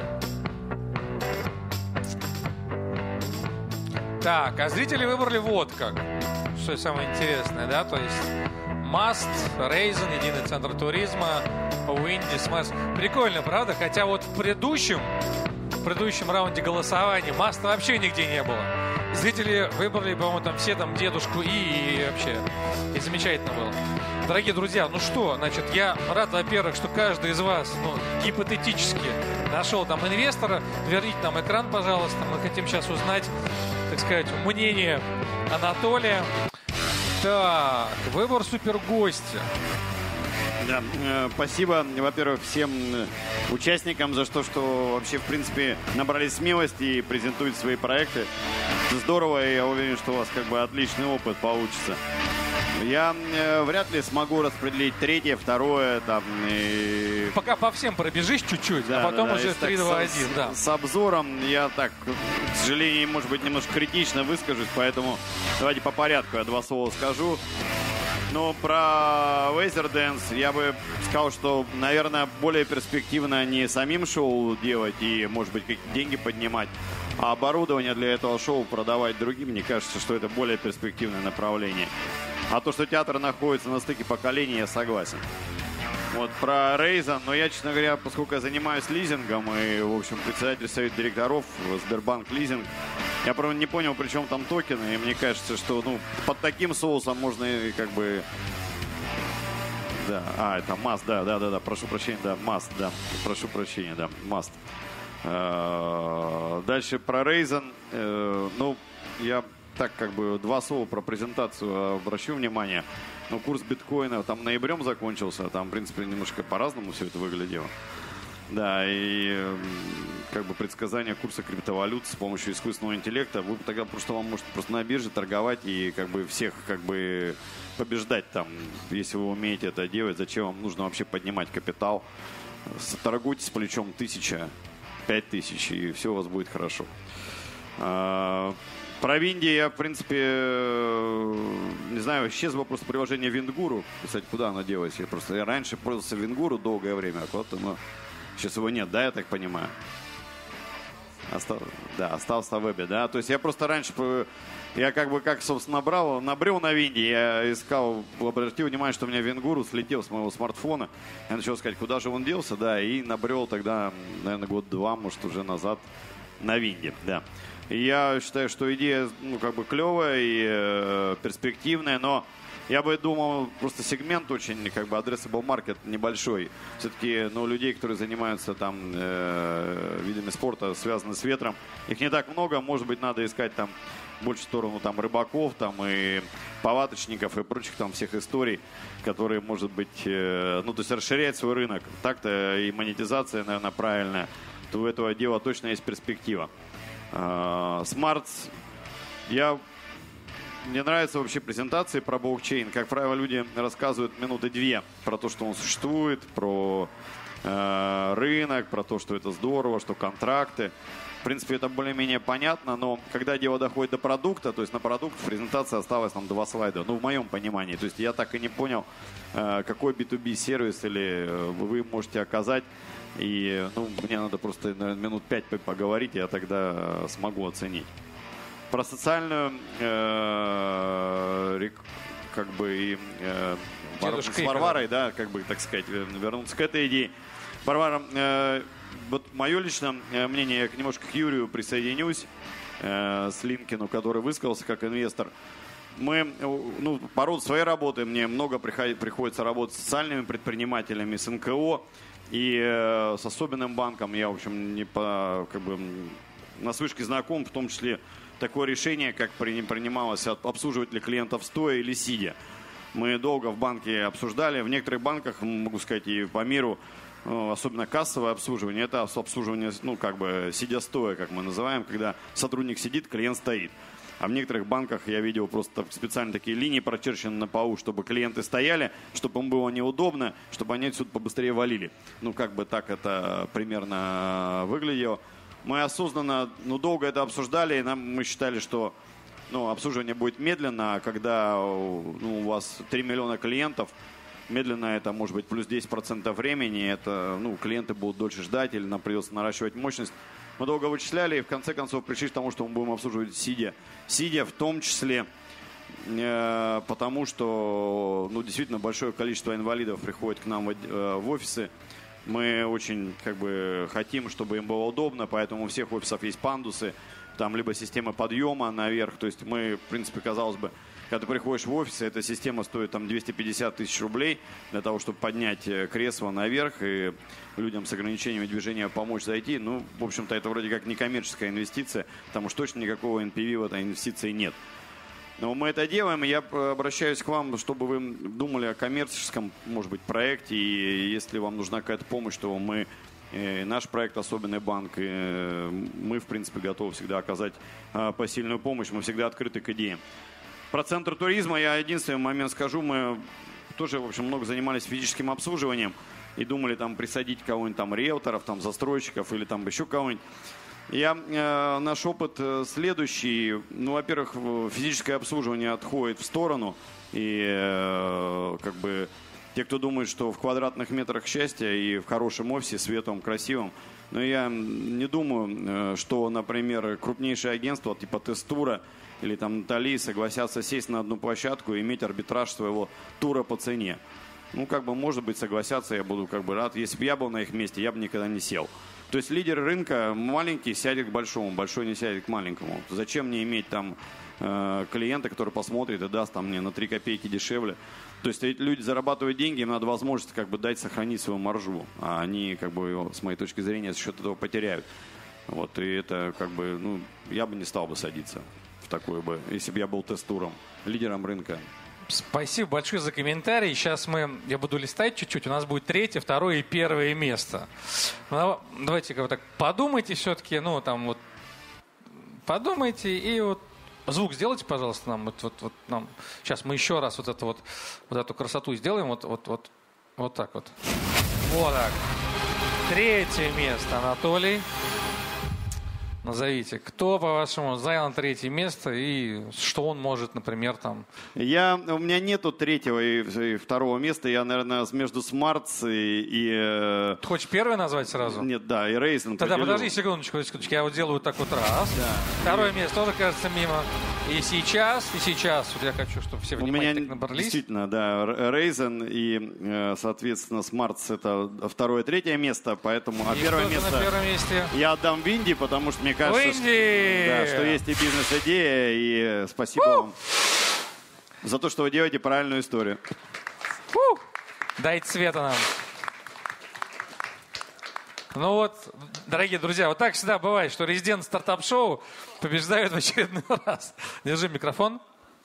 Так, а зрители выбрали вот как. Что самое интересное, да, то есть Mast, Raisin, единый центр туризма, Винди, Smarts. Прикольно, правда? Хотя вот в предыдущем, в предыдущем раунде голосования Mast вообще нигде не было. Зрители выбрали, по-моему, там все там Дедушку И, и вообще. И замечательно было. Дорогие друзья, ну что, значит, я рад, во-первых, что каждый из вас, ну, гипотетически нашел там инвестора. Верните нам экран, пожалуйста. Мы хотим сейчас узнать, так сказать, мнение Анатолия. Так, выбор супергостя. Да, э, спасибо, во-первых, всем участникам за то, что вообще, в принципе, набрались смелости и презентуют свои проекты. Это здорово, и я уверен, что у вас как бы отличный опыт получится. Я э, вряд ли смогу распределить третье, второе, там... И... Пока по всем пробежишь чуть-чуть, да, а потом да, да. уже три, два, один. С, да. с обзором я так, к сожалению, может быть, немножко критично выскажусь, поэтому давайте по порядку я два слова скажу. Но про Wazerdance я бы сказал, что, наверное, более перспективно не самим шоу делать и, может быть, какие-то деньги поднимать, а оборудование для этого шоу продавать другим. Мне кажется, что это более перспективное направление. А то, что театр находится на стыке поколений, я согласен. Вот про Рейза, но я, честно говоря, поскольку я занимаюсь лизингом и, в общем, председатель совета директоров Сбербанк Лизинг, я, правда, не понял, при чем там токены, и мне кажется, что, ну, под таким соусом можно и как бы... Да, а, это Маст, да, да, да, да, прошу прощения, да, Маст, да, прошу прощения, да, Маст. Дальше про Рейзен, ну, я... Так, как бы два слова про презентацию обращу внимание. Ну, курс биткоина там ноябрем закончился. Там, в принципе, немножко по-разному все это выглядело. Да, и как бы предсказание курса криптовалют с помощью искусственного интеллекта. Вы тогда просто вам можете просто на бирже торговать и как бы всех как бы побеждать там. Если вы умеете это делать, зачем вам нужно вообще поднимать капитал? Торгуйте с плечом тысяча, пять тысяч, и все у вас будет хорошо. Про Винди я, в принципе, не знаю, исчез вопрос приложения Виндгуру. Кстати, куда оно делось? Я просто я раньше пользовался Виндгуру долгое время, а куда-то, но сейчас его нет, да, я так понимаю? Остав... Да, остался на вебе, да. То есть я просто раньше, я как бы, как, собственно, набрал, набрел на Винди, я искал, обратил внимание, что у меня Виндгуру слетел с моего смартфона. Я начал сказать, куда же он делся, да, и набрел тогда, наверное, год-два, может, уже назад на Винди, да. Я считаю, что идея, ну, как бы клевая и э, перспективная, но я бы думал, просто сегмент очень, как бы, addressable market небольшой. Все-таки, ну, людей, которые занимаются там э, видами спорта, связанными с ветром, их не так много. Может быть, надо искать там больше в сторону там рыбаков, там и палаточников и прочих там всех историй, которые, может быть, э, ну, то есть расширять свой рынок. Так-то и монетизация, наверное, правильная. То у этого дела точно есть перспектива. Смартс, я, мне нравятся вообще презентации про блокчейн. Как правило, люди рассказывают минуты две про то, что он существует, про э, рынок, про то, что это здорово, что контракты. В принципе, это более-менее понятно, но когда дело доходит до продукта, то есть на продукт в презентации осталось там два слайда, ну, в моем понимании. То есть я так и не понял, э, какой би ту би сервис или э, вы можете оказать. И, ну, мне надо просто, наверное, минут пять поговорить, я тогда смогу оценить. Про социальную, э, как бы, и, э, с Варварой, да, как бы, так сказать, вернуться к этой идее. Варвара, э, вот мое личное мнение, я немножко к Юрию присоединюсь, э, с Линкину, который высказался как инвестор. Мы, ну, по роду своей работы, мне много приходится работать с социальными предпринимателями, с эн ка о. И э, с особенным банком я, в общем, не по, как бы, на вышке знаком, в том числе такое решение, как принималось обслуживать ли клиентов стоя или сидя. Мы долго в банке обсуждали. В некоторых банках, могу сказать, и по миру, особенно кассовое обслуживание, это обслуживание, ну, как бы сидя-стоя, как мы называем, когда сотрудник сидит, клиент стоит. А в некоторых банках я видел просто специально такие линии прочерчены на полу, чтобы клиенты стояли, чтобы им было неудобно, чтобы они отсюда побыстрее валили. Ну, как бы так это примерно выглядело. Мы осознанно, ну, долго это обсуждали, и нам, мы считали, что, ну, обслуживание будет медленно, а когда, ну, у вас три миллиона клиентов, медленно это может быть плюс десять процентов времени, это, ну, клиенты будут дольше ждать или нам придется наращивать мощность. Мы долго вычисляли и в конце концов пришли к тому, что мы будем обслуживать сидя. Сидя в том числе, э, потому что, ну, действительно большое количество инвалидов приходит к нам в, э, в офисы. Мы очень, как бы, хотим, чтобы им было удобно, поэтому у всех офисов есть пандусы, там либо система подъема наверх. То есть мы, в принципе, казалось бы, когда ты приходишь в офис, эта система стоит там двести пятьдесят тысяч рублей для того, чтобы поднять кресло наверх и людям с ограничениями движения помочь зайти. Ну, в общем-то, это вроде как некоммерческая инвестиция, потому что точно никакого эн пи ви в этой инвестиции нет. Но мы это делаем, и я обращаюсь к вам, чтобы вы думали о коммерческом, может быть, проекте, и если вам нужна какая-то помощь, то мы, э, наш проект «Особенный банк», э, мы, в принципе, готовы всегда оказать э, посильную помощь, мы всегда открыты к идеям. Про центр туризма я единственный момент скажу, мы тоже, в общем, много занимались физическим обслуживанием и думали там присадить кого-нибудь там риэлторов, там застройщиков или там еще кого-нибудь. Я, э, наш опыт следующий. Ну, во-первых, физическое обслуживание отходит в сторону. И э, как бы те, кто думает, что в квадратных метрах счастья и в хорошем офисе, светлом, красивом. Но я не думаю, э, что, например, крупнейшие агентства типа Тестура или там Натали согласятся сесть на одну площадку и иметь арбитраж своего тура по цене. Ну, как бы, может быть, согласятся, я буду как бы рад. Если бы я был на их месте, я бы никогда не сел. То есть лидер рынка маленький сядет к большому, большой не сядет к маленькому. Зачем мне иметь там э, клиента, который посмотрит и даст там мне на три копейки дешевле? То есть люди зарабатывают деньги, им надо возможность как бы дать сохранить свою маржу, а они как бы его, с моей точки зрения, за счет этого потеряют. Вот, и это как бы, ну, я бы не стал бы садиться в такое бы, если бы я был тестуром, лидером рынка. Спасибо большое за комментарий. Сейчас мы, я буду листать чуть-чуть. У нас будет третье, второе и первое место. Ну, давайте-ка вот так подумайте все-таки. Ну, там вот подумайте и вот звук сделайте, пожалуйста, нам. Вот, вот, вот нам. Сейчас мы еще раз вот, это вот, вот эту красоту сделаем. Вот, вот, вот, вот так вот. Вот так. Третье место, Анатолий. Назовите, кто, по-вашему, занял третье место и что он может, например, там... Я, у меня нету третьего и, и второго места. Я, наверное, между Smarts и... и Ты хочешь первое назвать сразу? Нет, да, и Raisin. Тогда поделю. Подожди секундочку, секундочку. Я вот делаю так вот раз. Да. Второе и... место тоже кажется мимо. И сейчас, и сейчас. Вот я хочу, чтобы все внимательно так набрались. Действительно, да. Raisin и, соответственно, Smarts это второе, третье место. Поэтому, а и первое место на первом месте? Я отдам Винди, потому что мне кажется, что, да, что есть и бизнес-идея, и спасибо У! вам за то, что вы делаете правильную историю. У! Дайте света нам. Ну вот, дорогие друзья, вот так всегда бывает, что резидент стартап-шоу побеждают в очередной раз. Держи микрофон.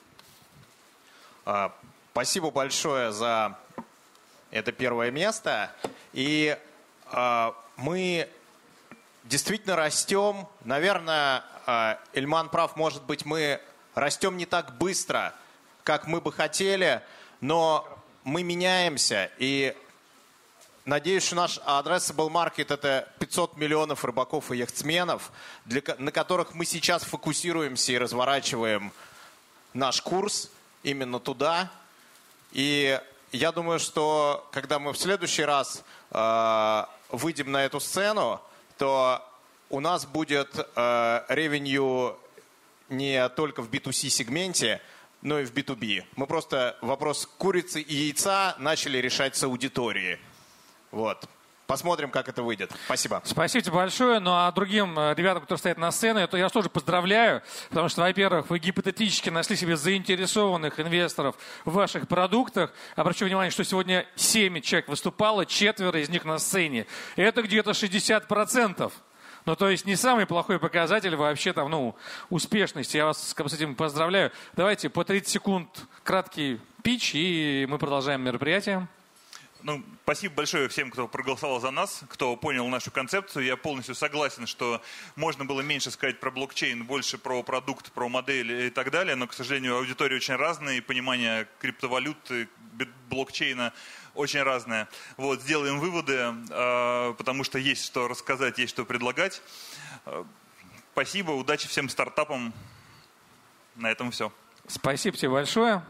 А, спасибо большое за это первое место. И а, мы... действительно растем. Наверное, Ильман прав, может быть, мы растем не так быстро, как мы бы хотели, но мы меняемся. И надеюсь, что наш addressable market – это пятьсот миллионов рыбаков и яхтсменов, для, на которых мы сейчас фокусируемся и разворачиваем наш курс именно туда. И я думаю, что когда мы в следующий раз э, выйдем на эту сцену, то у нас будет э, ревенью не только в би ту си сегменте, но и в би ту би. Мы просто вопрос курицы и яйца начали решать с аудитории. Вот. Посмотрим, как это выйдет. Спасибо. Спасибо тебе большое. Ну а другим ребятам, которые стоят на сцене, то я тоже поздравляю, потому что, во-первых, вы гипотетически нашли себе заинтересованных инвесторов в ваших продуктах. Обращу внимание, что сегодня семь человек выступало, четверо из них на сцене. Это где-то шестьдесят процентов. Ну, то есть не самый плохой показатель вообще там, ну, успешности. Я вас с этим поздравляю. Давайте по тридцать секунд краткий пич, и мы продолжаем мероприятие. Ну, спасибо большое всем, кто проголосовал за нас, кто понял нашу концепцию. Я полностью согласен, что можно было меньше сказать про блокчейн, больше про продукт, про модель и так далее. Но, к сожалению, аудитория очень разная, и понимание криптовалюты, блокчейна очень разное. Вот, сделаем выводы, потому что есть что рассказать, есть что предлагать. Спасибо, удачи всем стартапам. На этом все. Спасибо тебе большое.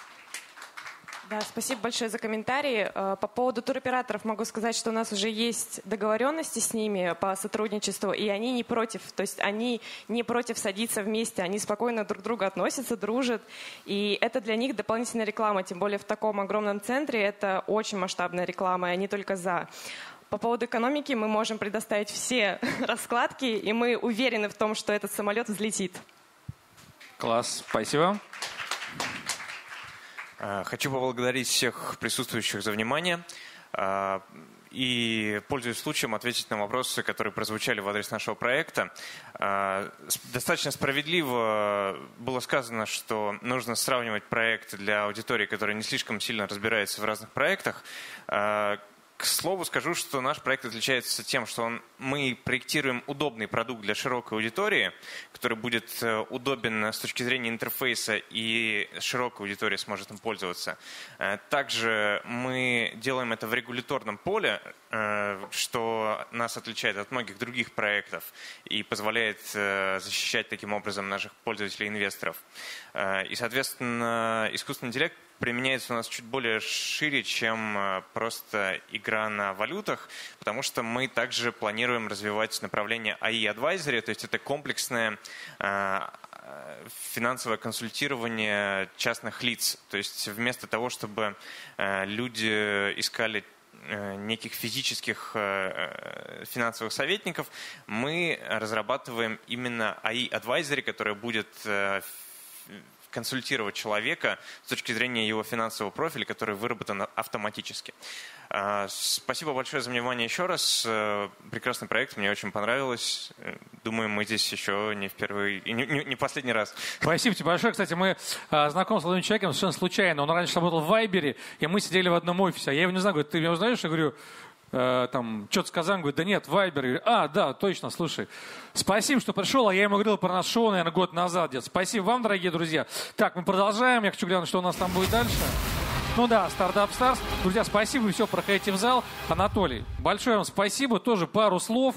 Да, спасибо большое за комментарии. По поводу туроператоров могу сказать, что у нас уже есть договоренности с ними по сотрудничеству, и они не против. То есть они не против садиться вместе, они спокойно друг к другу относятся, дружат. И это для них дополнительная реклама, тем более в таком огромном центре это очень масштабная реклама, и они только за. По поводу экономики мы можем предоставить все раскладки, и мы уверены в том, что этот самолет взлетит. Класс, спасибо. Хочу поблагодарить всех присутствующих за внимание. И, пользуясь случаем, ответить на вопросы, которые прозвучали в адрес нашего проекта. Достаточно справедливо было сказано, что нужно сравнивать проекты для аудитории, которая не слишком сильно разбирается в разных проектах. К слову скажу, что наш проект отличается тем, что он, мы проектируем удобный продукт для широкой аудитории, который будет удобен с точки зрения интерфейса, и широкая аудитория сможет им пользоваться. Также мы делаем это в регуляторном поле, что нас отличает от многих других проектов и позволяет защищать таким образом наших пользователей и инвесторов. И, соответственно, искусственный интеллект применяется у нас чуть более шире, чем просто игра на валютах, потому что мы также планируем развивать направление эй ай Advisory, то есть это комплексное финансовое консультирование частных лиц. То есть вместо того, чтобы люди искали неких физических финансовых советников, мы разрабатываем именно эй ай Advisory, которая будет консультировать человека с точки зрения его финансового профиля, который выработан автоматически. Спасибо большое за внимание еще раз. Прекрасный проект, мне очень понравилось. Думаю, мы здесь еще не в первый, не, не, не последний раз. Спасибо тебе большое. Кстати, мы а, знакомы с молодым человеком совершенно случайно. Он раньше работал в Вайбере, и мы сидели в одном офисе. А я его не знаю, говорю, ты меня узнаешь? Я говорю, э, там, что-то сказал. Он говорит, да нет, Вайбер. Я говорю, а, да, точно, слушай. Спасибо, что пришел. А я ему говорил про наш шоу, наверное, год назад где-то. Спасибо вам, дорогие друзья. Так, мы продолжаем. Я хочу глянуть, что у нас там будет дальше. Ну да, Startup Stars. Друзья, спасибо, все, проходите в зал. Анатолий, большое вам спасибо. Тоже пару слов.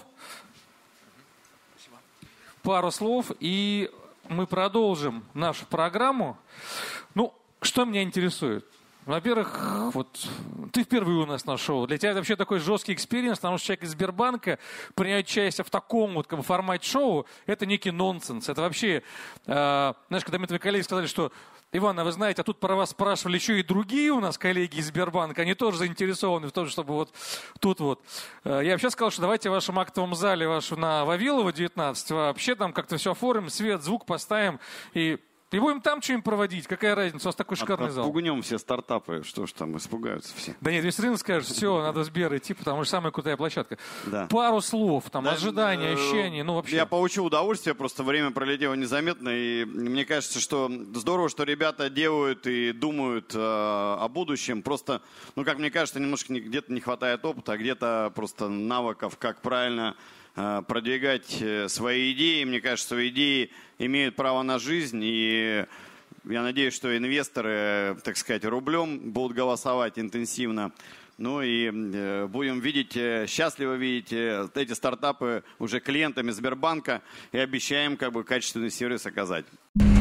Спасибо. Пару слов, и мы продолжим нашу программу. Ну, что меня интересует? Во-первых, вот ты впервые у нас на шоу. Для тебя это вообще такой жесткий экспириенс, потому что человек из Сбербанка принять участие в таком вот как бы, формате шоу, это некий нонсенс. Это вообще, э, знаешь, когда мне твои коллеги сказали, что Иван, а вы знаете, а тут про вас спрашивали еще и другие у нас коллеги из Сбербанка, они тоже заинтересованы в том, чтобы вот тут вот. Я вообще сказал, что давайте в вашем актовом зале вашу на Вавилова девятнадцать вообще там как-то все оформим, свет, звук поставим и... И будем там что-нибудь проводить. Какая разница? У вас такой шикарный зал. Отпугнем все стартапы. Что ж там, испугаются все. Да нет, весь рынок скажет, все, надо в Сбер идти, потому что самая крутая площадка. Да. Пару слов, там, да, ожидания, э, ощущения, ну вообще. Я получил удовольствие, просто время пролетело незаметно. И мне кажется, что здорово, что ребята делают и думают э, о будущем. Просто, ну как мне кажется, немножко где-то не хватает опыта, а где-то просто навыков, как правильно продвигать свои идеи. Мне кажется, что идеи имеют право на жизнь, и я надеюсь, что инвесторы, так сказать, рублем будут голосовать интенсивно. Ну и будем видеть, счастливо видеть эти стартапы уже клиентами Сбербанка и обещаем как бы качественный сервис оказать.